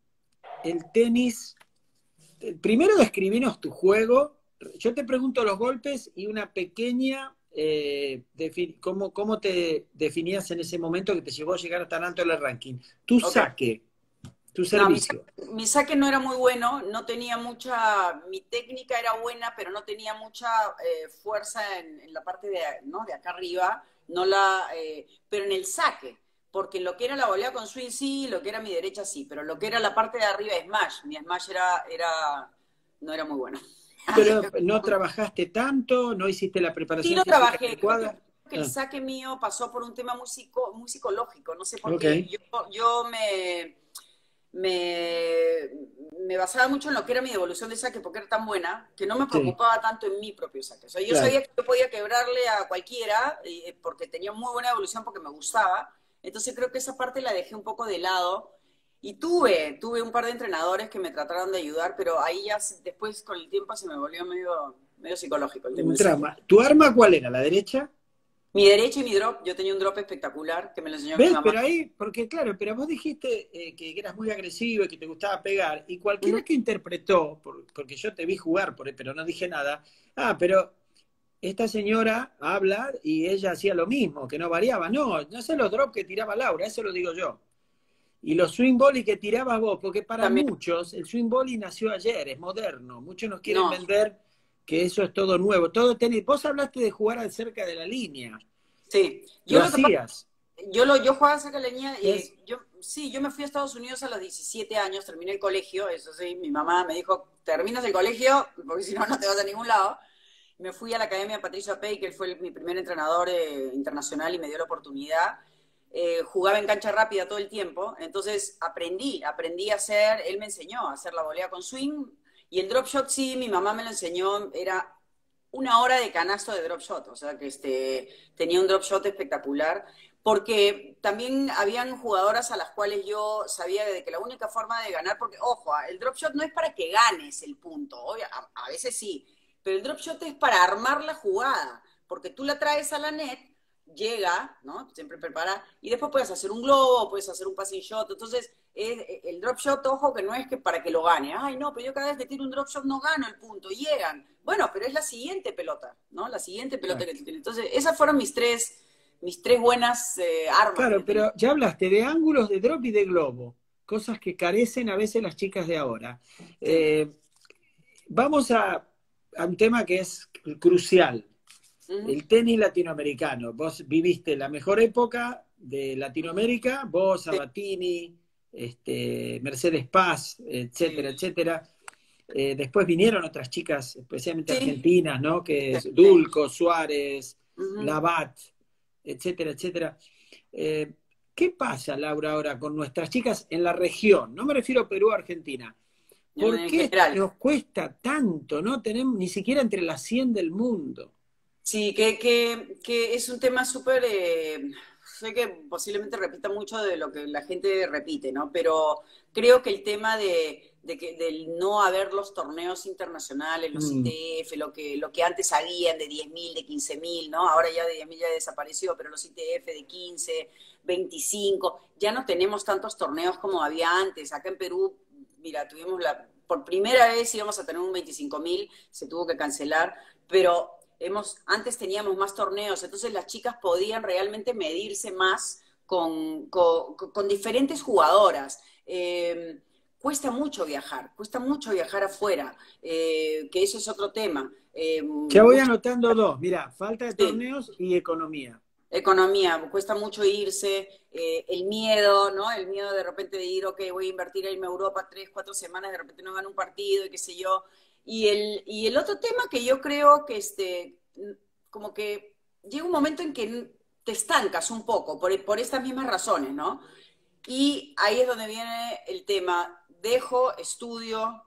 el tenis. El primero, describinos tu juego. Yo te pregunto los golpes y una pequeña, eh, defi- ¿cómo, ¿cómo te definías en ese momento que te llevó a llegar tan alto en el ranking? Tu Ok. saque, tu No, mi, servicio. mi saque no era muy bueno, no tenía mucha, mi técnica era buena, pero no tenía mucha eh, fuerza en, en, la parte de, ¿no? de acá arriba, no la, eh, pero en el saque, porque lo que era la volea con swing sí, lo que era mi derecha sí, pero lo que era la parte de arriba smash, mi smash era, era no era muy bueno. Pero no trabajaste tanto, no hiciste la Sí preparación lo física trabajé, creo que, adecuada. que el Ah, saque mío pasó por un tema muy, psico, muy psicológico, no sé por ok, qué. Yo, yo me me, me basaba mucho en lo que era mi devolución de saque porque era tan buena que no me sí, preocupaba tanto en mi propio saque. O sea, yo claro. sabía que yo podía quebrarle a cualquiera eh, porque tenía muy buena devolución porque me gustaba. Entonces creo que esa parte la dejé un poco de lado. Y tuve, tuve un par de entrenadores que me trataron de ayudar, pero ahí ya después con el tiempo se me volvió medio, medio psicológico el tema Un del saque. drama. ¿Tu arma cuál era? ¿La derecha? Mi derecha y mi drop, yo tenía un drop espectacular que me lo enseñó mi ¿Ves? mamá. Pero ahí, porque claro, pero vos dijiste eh, que eras muy agresivo y que te gustaba pegar, y Uh cualquiera -huh. que interpretó, por- porque yo te vi jugar, por, pero no dije nada, ah, pero esta señora habla y ella hacía lo mismo, que no variaba. No, no sé los drops que tiraba Laura, eso lo digo yo. Y los swing volley que tirabas vos, porque para También, muchos el swing volley nació ayer, es moderno. Muchos nos quieren no, vender que eso es todo nuevo. Todo tenis. Vos hablaste de jugar cerca de la línea. sí. Yo Lo lo que pasa hacías. Yo, lo, yo jugaba saca leña ¿Ves? y yo, sí, yo me fui a Estados Unidos a los diecisiete años, terminé el colegio, eso sí, mi mamá me dijo, terminas el colegio, porque si no, no te vas a ningún lado. Me fui a la Academia Patricia Pey, que él fue el, mi primer entrenador eh, internacional y me dio la oportunidad. Eh, jugaba en cancha rápida todo el tiempo, entonces aprendí, aprendí a hacer, él me enseñó a hacer la volea con swing y el drop shot sí, mi mamá me lo enseñó, era una hora de canasto de drop shot, o sea que este, tenía un drop shot espectacular, porque también habían jugadoras a las cuales yo sabía de que la única forma de ganar, porque ojo, el drop shot no es para que ganes el punto, obvio, a, a veces sí, pero el drop shot es para armar la jugada, porque tú la traes a la net, llega, ¿no? Siempre prepara, y después puedes hacer un globo, puedes hacer un passing shot, entonces eh, el drop shot, ojo, que no es que para que lo gane, ay no, pero yo cada vez que tiro un drop shot no gano el punto, llegan, bueno, pero es la siguiente pelota, ¿no? La siguiente pelota Claro. que tiene. Entonces, esas fueron mis tres, mis tres buenas eh, armas que Claro, yo tenía. pero ya hablaste de ángulos de drop y de globo, cosas que carecen a veces las chicas de ahora. Sí. Eh, vamos a, a un tema que es crucial. Uh -huh. El tenis latinoamericano. Vos viviste la mejor época de Latinoamérica, vos, Sí, Sabatini, este, Mercedes Paz, etcétera, sí, etcétera. Eh, después vinieron otras chicas, especialmente sí, argentinas, ¿no? Que sí, es sí. Dulco, Suárez, Uh -huh. Labat, etcétera, etcétera. Eh, ¿Qué pasa, Laura, ahora con nuestras chicas en la región? No me refiero a Perú o Argentina. ¿Por En qué general. nos cuesta tanto? No tenemos ni siquiera entre las cien del mundo. Sí, que, que, que es un tema súper, eh, sé que posiblemente repita mucho de lo que la gente repite, ¿no? Pero creo que el tema de, de que, del no haber los torneos internacionales, los Mm. I T F, lo que, lo que antes habían de diez mil, de quince mil, ¿no? Ahora ya de diez mil ya desapareció, pero los I T F de quince, veinticinco, ya no tenemos tantos torneos como había antes. Acá en Perú, mira, tuvimos la, por primera vez íbamos a tener un veinticinco mil, se tuvo que cancelar, pero hemos, antes teníamos más torneos, entonces las chicas podían realmente medirse más con, con, con diferentes jugadoras. Eh, cuesta mucho viajar, cuesta mucho viajar afuera, eh, que eso es otro tema. Eh, Ya voy mucho, anotando dos. Mira, falta de sí, torneos y economía. economía, cuesta mucho irse, eh, el miedo, ¿no? El miedo de repente de ir, ok, voy a invertir a irme a Europa tres, cuatro semanas, de repente no gano un partido y qué sé yo. Y el, y el otro tema que yo creo que este, como que llega un momento en que te estancas un poco por, por estas mismas razones, ¿no? Y ahí es donde viene el tema, dejo, estudio,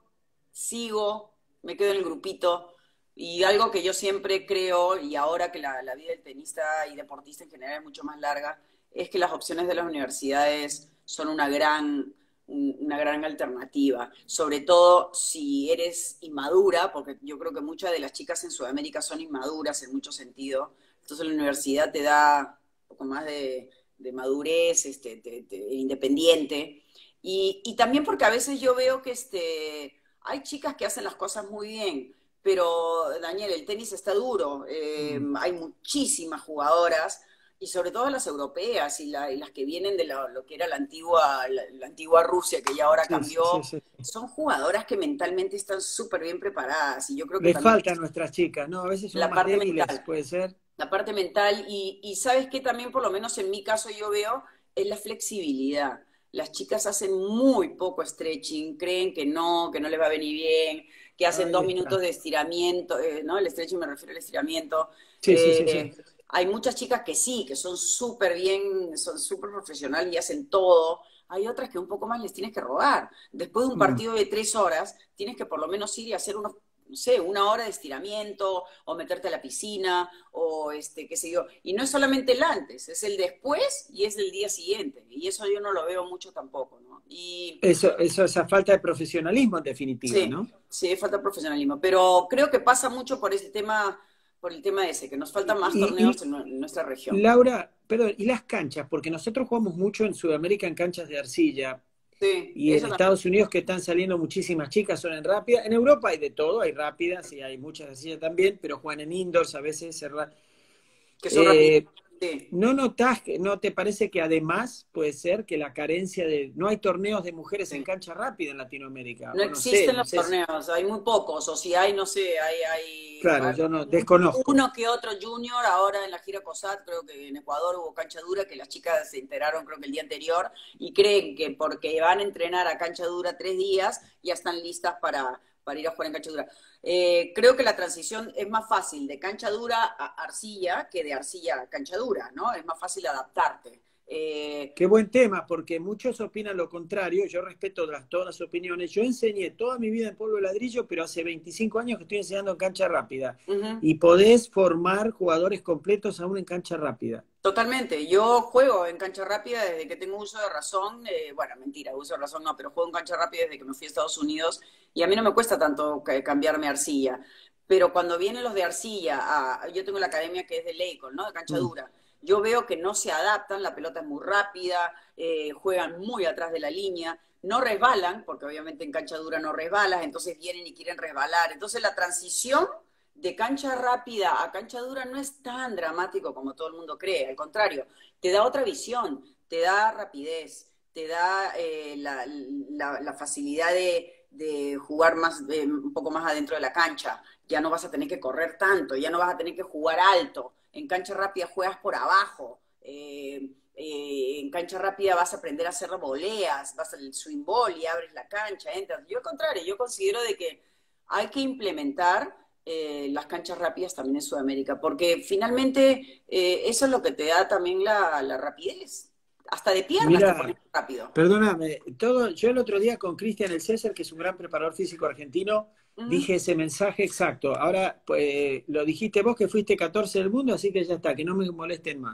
sigo, me quedo en el grupito, y algo que yo siempre creo, y ahora que la, la vida del tenista y deportista en general es mucho más larga, es que las opciones de las universidades son una gran, una gran alternativa, sobre todo si eres inmadura, porque yo creo que muchas de las chicas en Sudamérica son inmaduras en mucho sentido, entonces la universidad te da un poco más de, de madurez, este, te, te, independiente, y, y también porque a veces yo veo que este, hay chicas que hacen las cosas muy bien, pero Daniel, el tenis está duro, eh, Mm. hay muchísimas jugadoras, y sobre todo las europeas y, la, y las que vienen de la, lo que era la antigua, la, la antigua Rusia, que ya ahora Sí, sí, sí, cambió, sí. son jugadoras que mentalmente están súper bien preparadas, y yo creo que Les también falta a nuestras chicas, ¿no? A veces son la más parte débiles, mental, puede ser. la parte mental y, y sabes que también por lo menos en mi caso yo veo es la flexibilidad. Las chicas hacen muy poco stretching, creen que no, que no les va a venir bien, que hacen Ahí dos está. minutos de estiramiento, eh, ¿no? El stretching me refiero al estiramiento. Sí, sí, sí, sí. Eh, hay muchas chicas que sí, que son súper bien, son súper profesionales y hacen todo. Hay otras que un poco más les tienes que robar. Después de un Mm. partido de tres horas, tienes que por lo menos ir y hacer unos, no sé, una hora de estiramiento, o meterte a la piscina, o este, qué sé yo. Y no es solamente el antes, es el después y es el día siguiente. Y eso yo no lo veo mucho tampoco, ¿no? Y Eso, eso, esa falta de profesionalismo en definitiva, sí, ¿no? sí, falta profesionalismo. Pero creo que pasa mucho por ese tema, por el tema ese, que nos faltan más Y, torneos y, en, en nuestra región. Laura, perdón, y las canchas, porque nosotros jugamos mucho en Sudamérica en canchas de arcilla, Sí, y en eso también, Estados Unidos que están saliendo muchísimas chicas, son en rápida. En Europa hay de todo, hay rápidas y hay muchas de arcilla también, pero juegan en indoors a veces. cerra- que son rápidos. Eh, Sí. ¿No notas, que- no te parece que además puede ser que la carencia de... No hay torneos de mujeres en Sí. cancha rápida en Latinoamérica? No O no sé, existen no los sé. si- torneos, hay muy pocos, o si hay, no sé, hay, hay Claro, yo no desconozco. uno que otro junior, ahora en la gira COSAT, creo que en Ecuador hubo cancha dura, que las chicas se enteraron creo que el día anterior, y creen que porque van a entrenar a cancha dura tres días, ya están listas para, para ir a jugar en cancha dura. Eh, creo que la transición es más fácil de cancha dura a arcilla que de arcilla a cancha dura, ¿no? Es más fácil adaptarte. Eh, Qué buen tema, porque muchos opinan lo contrario. Yo respeto las, todas las opiniones. Yo enseñé toda mi vida en polvo de ladrillo, pero hace veinticinco años que estoy enseñando en cancha rápida. uh-huh. Y podés formar jugadores completos aún en cancha rápida. Totalmente. Yo juego en cancha rápida desde que tengo uso de razón. Eh, bueno, mentira, uso de razón no, pero juego en cancha rápida desde que me fui a Estados Unidos y a mí no me cuesta tanto cambiarme a arcilla. Pero cuando vienen los de arcilla, a, yo tengo la academia que es de Leycol, ¿no? De cancha Mm. dura. Yo veo que no se adaptan, la pelota es muy rápida, eh, juegan muy atrás de la línea, no resbalan, porque obviamente en cancha dura no resbalas, entonces vienen y quieren resbalar. Entonces la transición de cancha rápida a cancha dura no es tan dramático como todo el mundo cree, al contrario, te da otra visión, te da rapidez, te da eh, la, la, la, facilidad de, de jugar más, de, un poco más adentro de la cancha, ya no vas a tener que correr tanto, ya no vas a tener que jugar alto, en cancha rápida juegas por abajo, eh, eh, en cancha rápida vas a aprender a hacer voleas, vas al swing ball y abres la cancha, entras. Yo al contrario, yo considero de que hay que implementar Eh, las canchas rápidas también en Sudamérica, porque finalmente eh, eso es lo que te da también la, la rapidez. Hasta de piernas te pones Mira, rápido. perdóname, todo, yo el otro día con Cristian El César, que es un gran preparador físico argentino, Uh -huh. dije ese mensaje exacto. Ahora, pues, lo dijiste vos que fuiste catorce del mundo, así que ya está, que no me molesten más.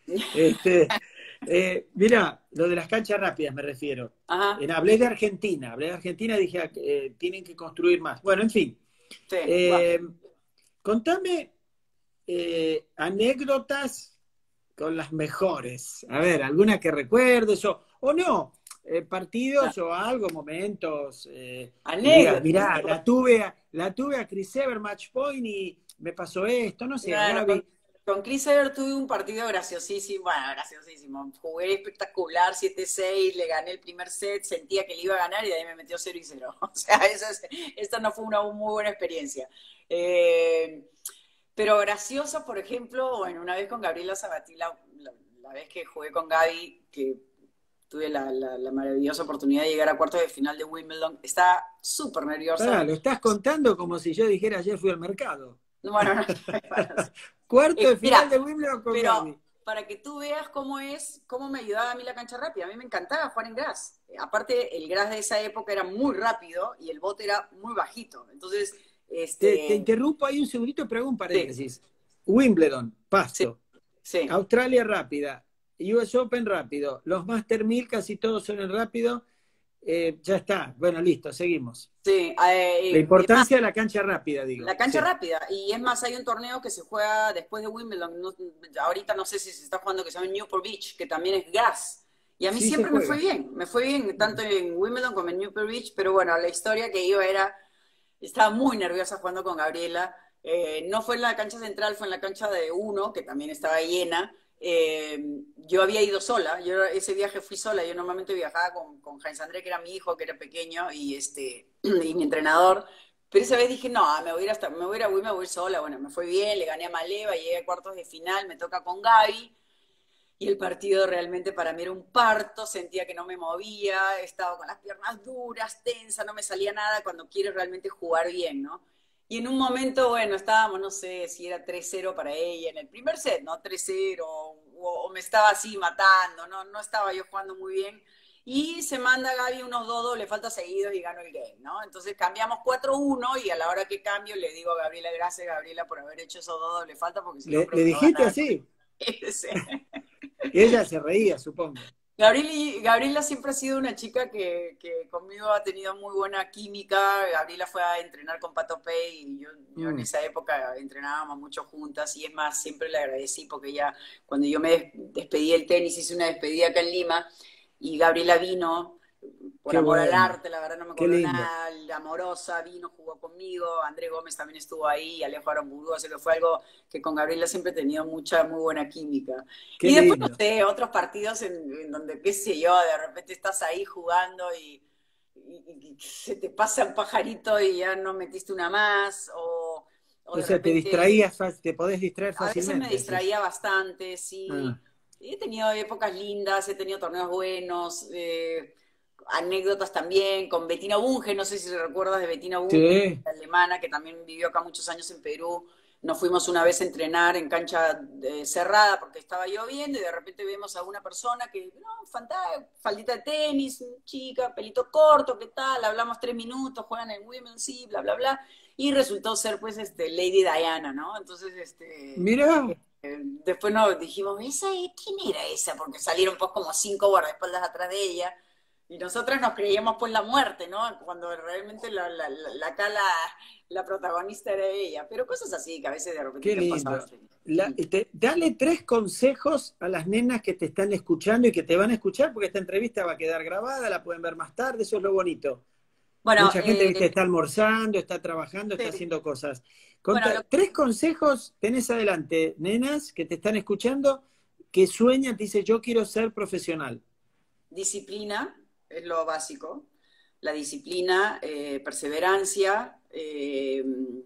Este, eh, mira, lo de las canchas rápidas me refiero. Ajá, En, hablé de Argentina, hablé de Argentina, dije, eh, tienen que construir más. Bueno, en fin. sí, bueno. Eh, contame eh, anécdotas con las mejores. A ver, alguna que recuerdes o, o no, eh, partidos o algo, momentos, eh, que digas, Anécdotas. mirá, la tuve, a, la tuve a Chris Evert, match point y me pasó esto, no sé, a Bueno, con, Gaby. con Chris Evert tuve un partido graciosísimo, bueno, graciosísimo. Jugué espectacular, siete seis, le gané el primer set, sentía que le iba a ganar y de ahí me metió cero y cero. O sea, eso es, esta no fue una muy buena experiencia. Eh, pero graciosa, por ejemplo, bueno, una vez con Gabriela Sabatí, la, la, la vez que jugué con Gaby, que tuve la, la, la maravillosa oportunidad de llegar a cuartos de final de Wimbledon, estaba súper Pará, nerviosa. lo estás contando como si yo dijera ayer fui al mercado. Bueno, no, bueno, Cuarto Eh, de final mira, de Wimbledon con pero Gaby. para que tú veas cómo es, cómo me ayudaba a mí la cancha rápida. A mí me encantaba jugar en gras. Eh, aparte, el gras de esa época era muy rápido y el bote era muy bajito. Entonces, Te, te este, interrumpo ahí un segundito, pero hago un sí, paréntesis. Wimbledon, sí, pasto. sí, Australia rápida. U S Open rápido. Los Master mil casi todos son en rápido. Eh, ya está. Bueno, listo, seguimos. sí. La Eh, es más, importancia de la cancha rápida, la digo. cancha Sí, rápida. Y es más, hay un torneo que se juega después de Wimbledon. No, ahorita no sé si se está jugando, que se llama Newport Beach, que también es gas. Y a mí sí se siempre me fue juega. bien. Me fue bien tanto en Wimbledon como en Newport Beach. Pero bueno, la historia que iba era. Estaba muy nerviosa jugando con Gabriela. Eh, no fue en la cancha central, fue en la cancha de uno, que también estaba llena. Eh, yo había ido sola, yo ese viaje fui sola, yo normalmente viajaba con, con James André, que era mi hijo, que era pequeño, y, este, y mi entrenador. Pero esa vez dije, no, me voy a ir hasta, me voy a ir a, me voy a ir sola. Bueno, me fue bien, le gané a Maleva, llegué a cuartos de final, me toca con Gaby. Y el partido realmente para mí era un parto, sentía que no me movía, estaba con las piernas duras, tensa, no me salía nada cuando quieres realmente jugar bien, ¿no? Y en un momento, bueno, estábamos, no sé si era tres cero para ella en el primer set, ¿no? tres cero, o, o me estaba así matando, ¿no? No estaba yo jugando muy bien. Y se manda Gaby unos dos doble faltas seguidos y gano el game, ¿no? Entonces cambiamos cuatro uno y a la hora que cambio le digo a Gabriela, gracias Gabriela por haber hecho esos dos doble faltas, porque si no ¿Le, creo le que no dijiste ganaba con así? ese. Y ella se reía, supongo. Gabriela, Gabriela siempre ha sido una chica que, que conmigo ha tenido muy buena química. Gabriela fue a entrenar con Pato Pey y yo, yo en Mm, esa época entrenábamos mucho juntas y es más, siempre le agradecí porque ella, cuando yo me despedí del tenis, hice una despedida acá en Lima y Gabriela vino por qué amor al bueno. arte, la verdad no me Qué acuerdo lindo. nada, la amorosa, vino, jugó conmigo, André Gómez también estuvo ahí, Alejo Aramburu, así que fue algo que con Gabriela siempre he tenido mucha, muy buena química. Qué Y después, no lindo. sé, otros partidos en, en donde, qué sé yo, de repente estás ahí jugando y, y- y se te pasa un pajarito y ya no metiste una más, o, o O de sea, te repente, distraías, fa- te podés distraer a veces me fácilmente, decís. distraía bastante, Ah, sí. He tenido épocas lindas, he tenido torneos buenos, eh, anécdotas también con Bettina Bunge, no sé si recuerdas de Bettina Bunge, sí. alemana, que también vivió acá muchos años en Perú. Nos fuimos una vez a entrenar en cancha eh, cerrada porque estaba lloviendo y de repente vemos a una persona que, no, fanta- faldita de tenis, chica, pelito corto, ¿qué tal? Hablamos tres minutos, juegan en Women's, sí, bla, bla, bla. Y resultó ser pues este, Lady Diana, ¿no? Entonces, este, Mirá, eh, después nos dijimos, ¿esa, quién era esa? Porque salieron pues como cinco guardaespaldas atrás de ella. Y nosotras nos creíamos pues la muerte, ¿no? Cuando realmente la, la, la, la, acá la, la protagonista era ella. Pero cosas así que a veces de repente qué te han pasado. lindo. La- te- dale tres consejos a las nenas que te están escuchando y que te van a escuchar, porque esta entrevista va a quedar grabada, la pueden ver más tarde, eso es lo bonito. Bueno, Mucha gente, viste, eh, está almorzando, está trabajando, está sí. haciendo cosas. Bueno, Conta- lo, tres consejos tenés adelante, nenas que te están escuchando, que sueñan, te dice, yo quiero ser profesional. disciplina es lo básico. La disciplina, eh, perseverancia. Eh,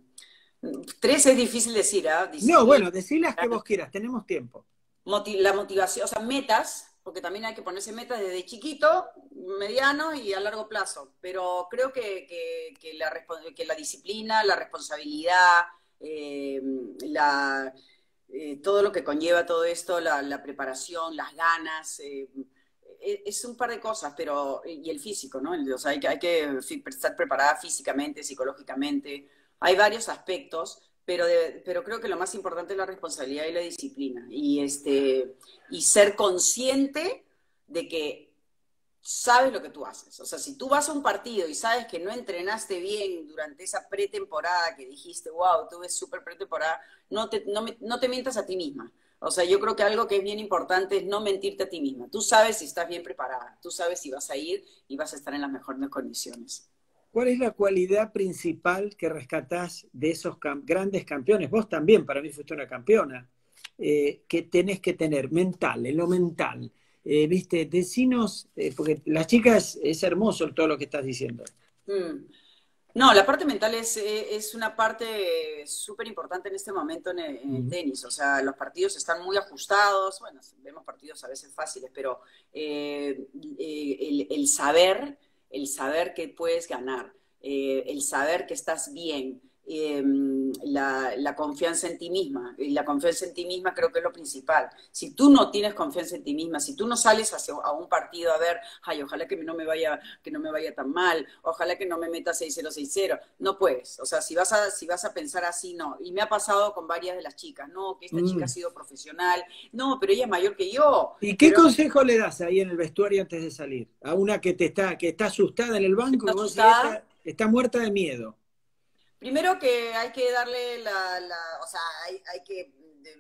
tres es difícil decir, ¿ah? ¿eh? No, Disciplina. bueno, decí las que vos quieras, tenemos tiempo. Moti la motivación, o sea, metas, porque también hay que ponerse metas desde chiquito, mediano y a largo plazo. Pero creo que, que, que, la, que la, disciplina, la responsabilidad, eh, la, eh, todo lo que conlleva todo esto, la, la preparación, las ganas, eh, es un par de cosas, pero y el físico, ¿no? O sea, hay que, hay que estar preparada físicamente, psicológicamente. Hay varios aspectos, pero, de, pero creo que lo más importante es la responsabilidad y la disciplina. Y, este, y ser consciente de que sabes lo que tú haces. O sea, si tú vas a un partido y sabes que no entrenaste bien durante esa pretemporada, que dijiste, wow, tuve súper pretemporada, no te, no, me, no te mientas a ti misma. O sea, yo creo que algo que es bien importante es no mentirte a ti misma. Tú sabes si estás bien preparada, tú sabes si vas a ir y vas a estar en las mejores condiciones. ¿Cuál es la cualidad principal que rescatás de esos cam grandes campeones? Vos también, para mí fuiste una campeona, eh, que tenés que tener mental, en lo mental. Eh, Viste, decinos, eh, porque las chicas es hermoso todo lo que estás diciendo. Mm. No, la parte mental es, es una parte súper importante en este momento en el, en el Mm. tenis. O sea, los partidos están muy ajustados. Bueno, vemos partidos a veces fáciles, pero eh, eh, el, el saber, el saber que puedes ganar, eh, el saber que estás bien, eh, la, la confianza en ti misma. Y la confianza en ti misma creo que es lo principal. Si tú no tienes confianza en ti misma, si tú no sales hacia, a un partido a ver, ay, ojalá que no me vaya, que no me vaya tan mal, ojalá que no me meta seis cero seis cero, no puedes. O sea, si vas a, si vas a pensar así, no. Y me ha pasado con varias de las chicas, no, que esta chica ha Mm. sido profesional, no, pero ella es mayor que yo. ¿Y qué Pero consejo le das ahí en el vestuario antes de salir? A una que te está, que está asustada en el banco y está vos decís, asustada. esta está muerta de miedo. Primero que hay que darle la, la o sea, hay, hay que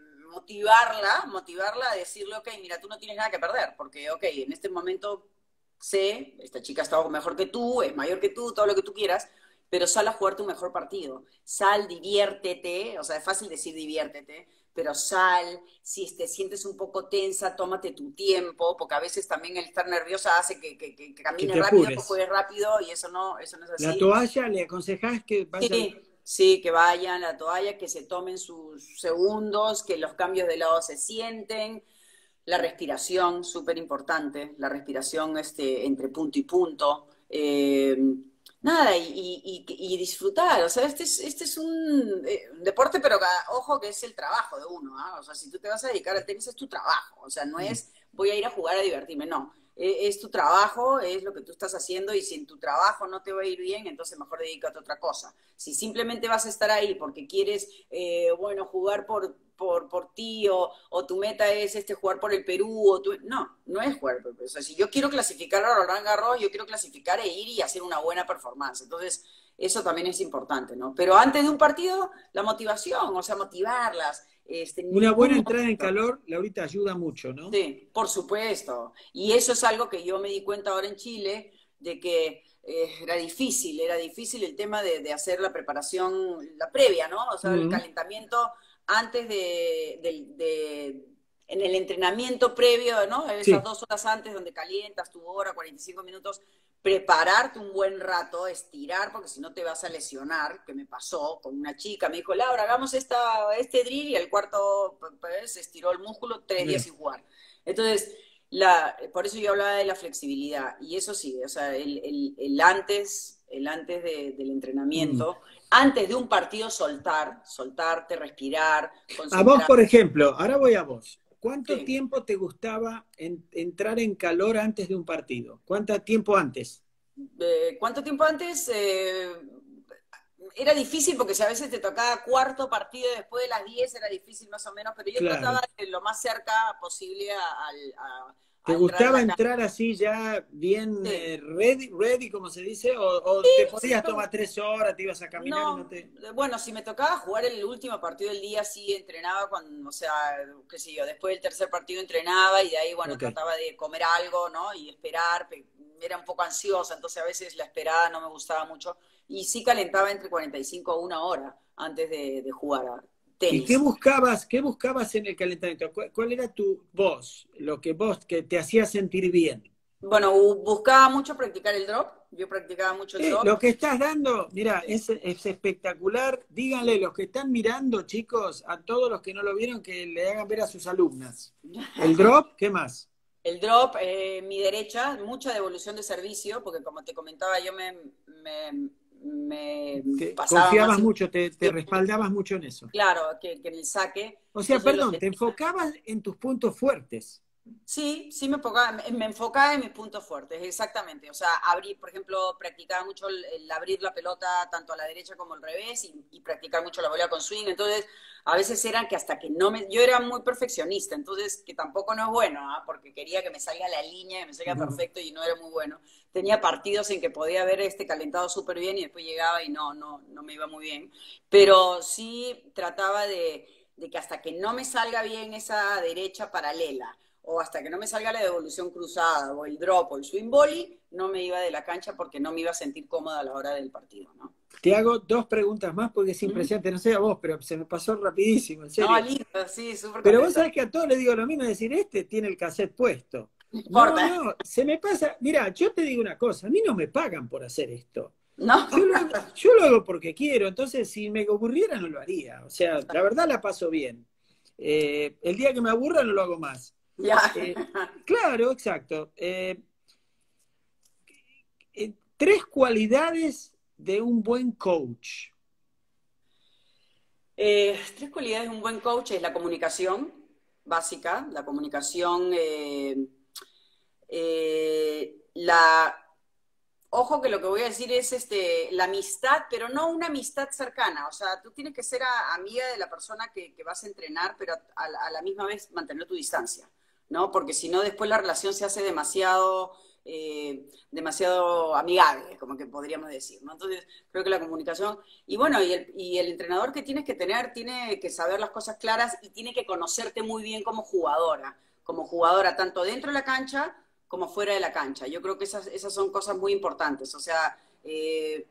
motivarla, motivarla a decirle, ok, mira, tú no tienes nada que perder, porque, ok, en este momento sé, esta chica está mejor que tú, es mayor que tú, todo lo que tú quieras, pero sal a jugar tu mejor partido. Sal, diviértete, o sea, es fácil decir diviértete, pero sal, si te sientes un poco tensa, tómate tu tiempo, porque a veces también el estar nerviosa hace que, que, que, que Que camines te rápido, apures. juegues rápido, y eso no, eso no es La así. toalla, le aconsejás que vaya al... Sí, sí, que vayan la toalla, que se tomen sus segundos, que los cambios de lado se sienten, la respiración, súper importante, la respiración este, entre punto y punto. Eh, nada, y, y, y, disfrutar. O sea, este es, este es un, eh, un deporte, pero que, ojo que es el trabajo de uno. ¿eh? O sea, si tú te vas a dedicar al tenis es tu trabajo. O sea, no es voy a ir a jugar a divertirme, no. Eh, es tu trabajo, es lo que tú estás haciendo y si en tu trabajo no te va a ir bien, entonces mejor dedícate a otra cosa. Si simplemente vas a estar ahí porque quieres, eh, bueno, jugar por por, por ti o, o, tu meta es este jugar por el Perú o tu, no, no es jugar por el Perú. O sea, si yo quiero clasificar a Roland Garros, yo quiero clasificar e ir y hacer una buena performance. Entonces, eso también es importante, ¿no? Pero antes de un partido, la motivación, o sea, motivarlas. Este, en Una buena ningún entrada en momento. calor, Laurita, ayuda mucho, ¿no? Sí, por supuesto. Y eso es algo que yo me di cuenta ahora en Chile, de que eh, era difícil, era difícil el tema de, de hacer la preparación, la previa, ¿no? O sea, el Mm. calentamiento antes de, de, de, en el entrenamiento previo, ¿no? Esas Sí. dos horas antes donde calientas tu hora, cuarenta y cinco minutos, prepararte un buen rato, estirar, porque si no te vas a lesionar, que me pasó con una chica, me dijo, Laura, hagamos esta, este drill y el cuarto pues, se estiró el músculo tres días Mira. sin jugar. Entonces, la, por eso yo hablaba de la flexibilidad, y eso sí, o sea, el, el, el antes, el antes de, del Mm. entrenamiento, antes de un partido soltar, soltarte, respirar, A vos, concentrar. por ejemplo, ahora voy a vos. ¿Cuánto Sí. tiempo te gustaba en, entrar en calor antes de un partido? ¿Cuánto tiempo antes? Eh, ¿Cuánto tiempo antes? Eh, era difícil porque si a veces te tocaba cuarto partido después de las diez era difícil más o menos, pero yo Claro. trataba de lo más cerca posible a, a, ¿Te a entrar a gustaba la cancha. entrar así ya bien Sí. eh, ready, ready, como se dice? ¿O, o te Sí, podías tomar tres horas, te ibas a caminar y no no, te...? bueno, si me tocaba jugar el último partido del día, sí entrenaba, con, o sea, qué sé yo, después del tercer partido entrenaba y de ahí, bueno, Ok. trataba de comer algo, ¿no? Y esperar, era un poco ansiosa, entonces a veces la esperada no me gustaba mucho. Y sí calentaba entre cuarenta y cinco a una hora antes de, de jugar a ¿Y qué tenis. buscabas, qué buscabas en el calentamiento? ¿Cuál, cuál era tu voz, lo que vos, que te hacía sentir bien? Bueno, buscaba mucho practicar el drop, yo practicaba mucho el Eh, drop. lo que estás dando, mira, Sí, es, es espectacular. Díganle, sí. los que están mirando, chicos, a todos los que no lo vieron, que le hagan ver a sus alumnas. El drop, ¿qué más? El drop, eh, mi derecha, mucha devolución de servicio, porque como te comentaba, yo me, me, me Que pasaba más confiabas mucho, te, te información, respaldabas mucho en eso. claro, que, que en el saque. O sea, Entonces lo perdón, te tenía. enfocabas en tus puntos fuertes. Sí, sí me enfocaba, me me enfocaba en mis puntos fuertes, exactamente. O sea, abrir, por ejemplo, practicaba mucho el, el abrir la pelota tanto a la derecha como al revés y, y practicar mucho la bola con swing. Entonces, a veces eran que hasta que no me... Yo era muy perfeccionista, entonces, que tampoco no es bueno, ¿ah? Porque quería que me salga la línea, que me salga perfecto y no era muy bueno. Tenía partidos en que podía haber este calentado súper bien y después llegaba y no, no, no me iba muy bien. Pero sí trataba de, de que hasta que no me salga bien esa derecha paralela o hasta que no me salga la devolución cruzada, o el drop, o el swing volley, no me iba de la cancha porque no me iba a sentir cómoda a la hora del partido, ¿no? Te hago dos preguntas más porque es Uh -huh. impresionante, no sé a vos, pero se me pasó rapidísimo, en No, serio. lindo, sí, súper Pero vos contenta. sabés que a todos les digo lo mismo, es decir, este tiene el cassette puesto. No No, importa, no, se me pasa, mira, yo te digo una cosa, a mí no me pagan por hacer esto. ¿no? Yo lo hago, yo lo hago porque quiero, entonces si me aburriera no lo haría. O sea, la verdad la paso bien. Eh, el día que me aburra no lo hago más. Ya. Eh, claro, exacto. Eh, eh, tres cualidades de un buen coach. Eh, tres cualidades de un buen coach es la comunicación básica, la comunicación, eh, eh, la ojo que lo que voy a decir es este, la amistad, pero no una amistad cercana. O sea, tú tienes que ser a, amiga de la persona que, que vas a entrenar, pero a, a, la misma vez mantener tu distancia, ¿no? Porque si no, después la relación se hace demasiado, eh, demasiado amigable, como que podríamos decir, ¿no? Entonces, creo que la comunicación... Y bueno, y el, y el entrenador que tienes que tener tiene que saber las cosas claras y tiene que conocerte muy bien como jugadora, como jugadora, tanto dentro de la cancha como fuera de la cancha. Yo creo que esas, esas son cosas muy importantes. O sea, eh,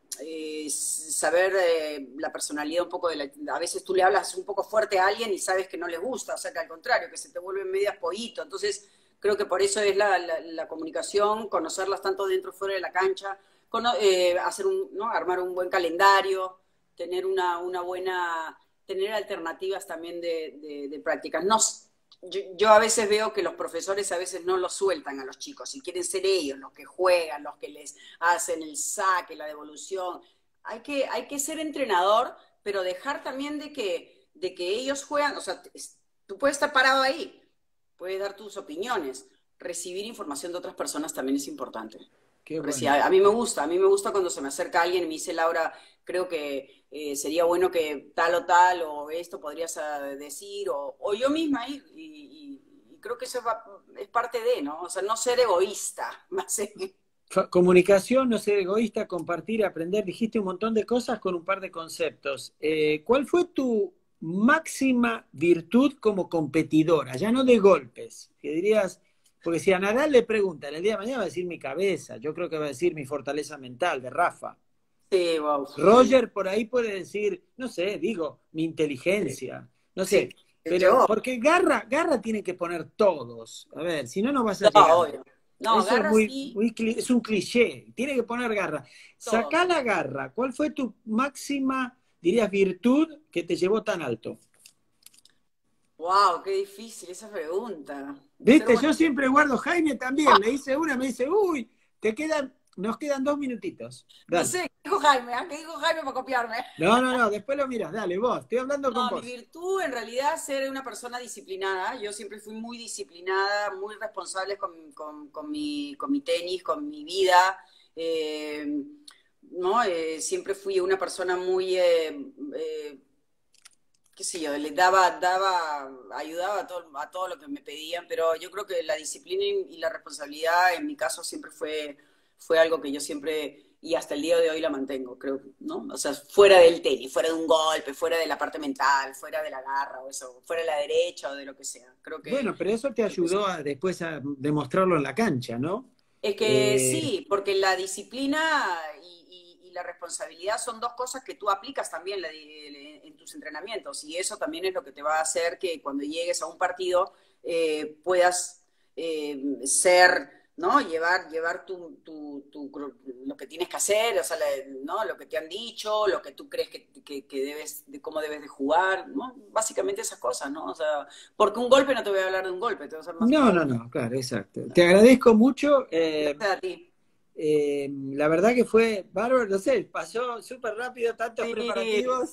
eh, saber eh, la personalidad un poco de la... A veces tú le hablas un poco fuerte a alguien y sabes que no le gusta, o sea, que al contrario, que se te vuelve medio pollito. Entonces, creo que por eso es la, la, la comunicación, conocerlas tanto dentro y fuera de la cancha, cono eh, hacer un, ¿no? armar un buen calendario, tener una, una buena... tener alternativas también de, de, de prácticas. No, yo, yo, a veces veo que los profesores a veces no los sueltan a los chicos y quieren ser ellos los que juegan, los que les hacen el saque, la devolución. Hay que, hay que ser entrenador, pero dejar también de que, de que ellos juegan, o sea, tú puedes estar parado ahí, puedes dar tus opiniones, recibir información de otras personas también es importante. Qué Reci- bueno. A, a mí me gusta, a mí me gusta cuando se me acerca alguien y me dice, Laura, creo que eh, sería bueno que tal o tal, o esto podrías uh, decir, o, o yo misma ir, y, y, y creo que eso va, es parte de, ¿no? O sea, no ser egoísta, más en... Comunicación, no ser egoísta, compartir, aprender. Dijiste un montón de cosas con un par de conceptos. Eh, ¿Cuál fue tu máxima virtud como competidora? Ya no de golpes, que dirías, porque si a Nadal le preguntan el día de mañana va a decir mi cabeza, yo creo que va a decir mi fortaleza mental, de Rafa. Sí, wow. Roger por ahí puede decir, no sé, digo, mi inteligencia, no Sí, sé, pero yo, porque garra, garra tiene que poner todos. A ver, si no, no vas a no, llegar. obvio. No, Eso es garra muy, sí, muy, es un cliché, tiene que poner garra. todo. Sacá la garra, ¿cuál fue tu máxima, dirías, virtud que te llevó tan alto? Wow, qué difícil esa pregunta. Ser Viste, bueno. yo siempre guardo, Jaime también, le hice una, me dice, uy, te quedan, nos quedan dos minutitos. No Dale. sé, ¿qué dijo Jaime? ¿Ah? ¿Qué dijo Jaime para copiarme? No, no, no, después lo miras, dale, vos, estoy hablando con No, mi vos. virtud en realidad es ser una persona disciplinada. Yo siempre fui muy disciplinada, muy responsable con, con, con mi, con mi tenis, con mi vida. Eh, ¿no? Eh, siempre fui una persona muy, eh, eh, qué sé yo, le daba, daba, ayudaba a todo, a todo lo que me pedían, pero yo creo que la disciplina y la responsabilidad en mi caso siempre fue, fue algo que yo siempre y hasta el día de hoy la mantengo, creo, ¿no? O sea, fuera del tenis, fuera de un golpe, fuera de la parte mental, fuera de la garra o eso, fuera de la derecha o de lo que sea. Creo que, Bueno, pero eso te creo que eso. ayudó a, después a demostrarlo en la cancha, ¿no? Es que Eh, sí, porque la disciplina y, y, y la responsabilidad son dos cosas que tú aplicas también la, en tus entrenamientos y eso también es lo que te va a hacer que cuando llegues a un partido eh, puedas eh, ser, ¿no? Llevar, llevar tu, tu, tu, lo que tienes que hacer, o sea, ¿no? Lo que te han dicho, lo que tú crees que, que, que debes, de cómo debes de jugar, ¿no? Básicamente esas cosas, ¿no? O sea, porque un golpe no te voy a hablar de un golpe, te voy a hablar más no, como... no, no, claro, exacto. Te agradezco mucho. Eh, Gracias a ti. eh, la verdad que fue bárbaro, no sé, pasó súper rápido, tantos Sí, preparativos.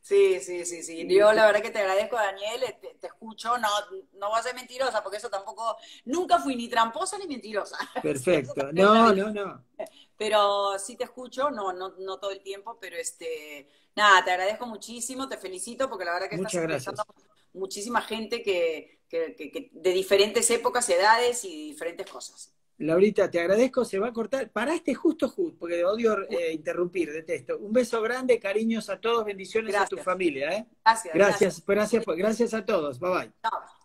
Sí, sí, sí, sí. Yo la verdad que te agradezco, Daniel, eh, te, te escucho, no, no voy a ser mentirosa, porque eso tampoco, nunca fui ni tramposa ni mentirosa. Eso Perfecto. también la No, dije. no, no. Pero sí te escucho, no, no, no todo el tiempo, pero este, nada, te agradezco muchísimo, te felicito, porque la verdad que estás Muchas entrevistando gracias. a muchísima gente que, que, que, que de diferentes épocas, edades y diferentes cosas. Laurita, te agradezco, se va a cortar. Paraste justo, justo, porque odio eh, interrumpir, detesto. Un beso grande, cariños a todos, bendiciones a tu Gracias, familia, ¿eh? gracias, gracias. Gracias, gracias, gracias a todos. Bye bye. Chao.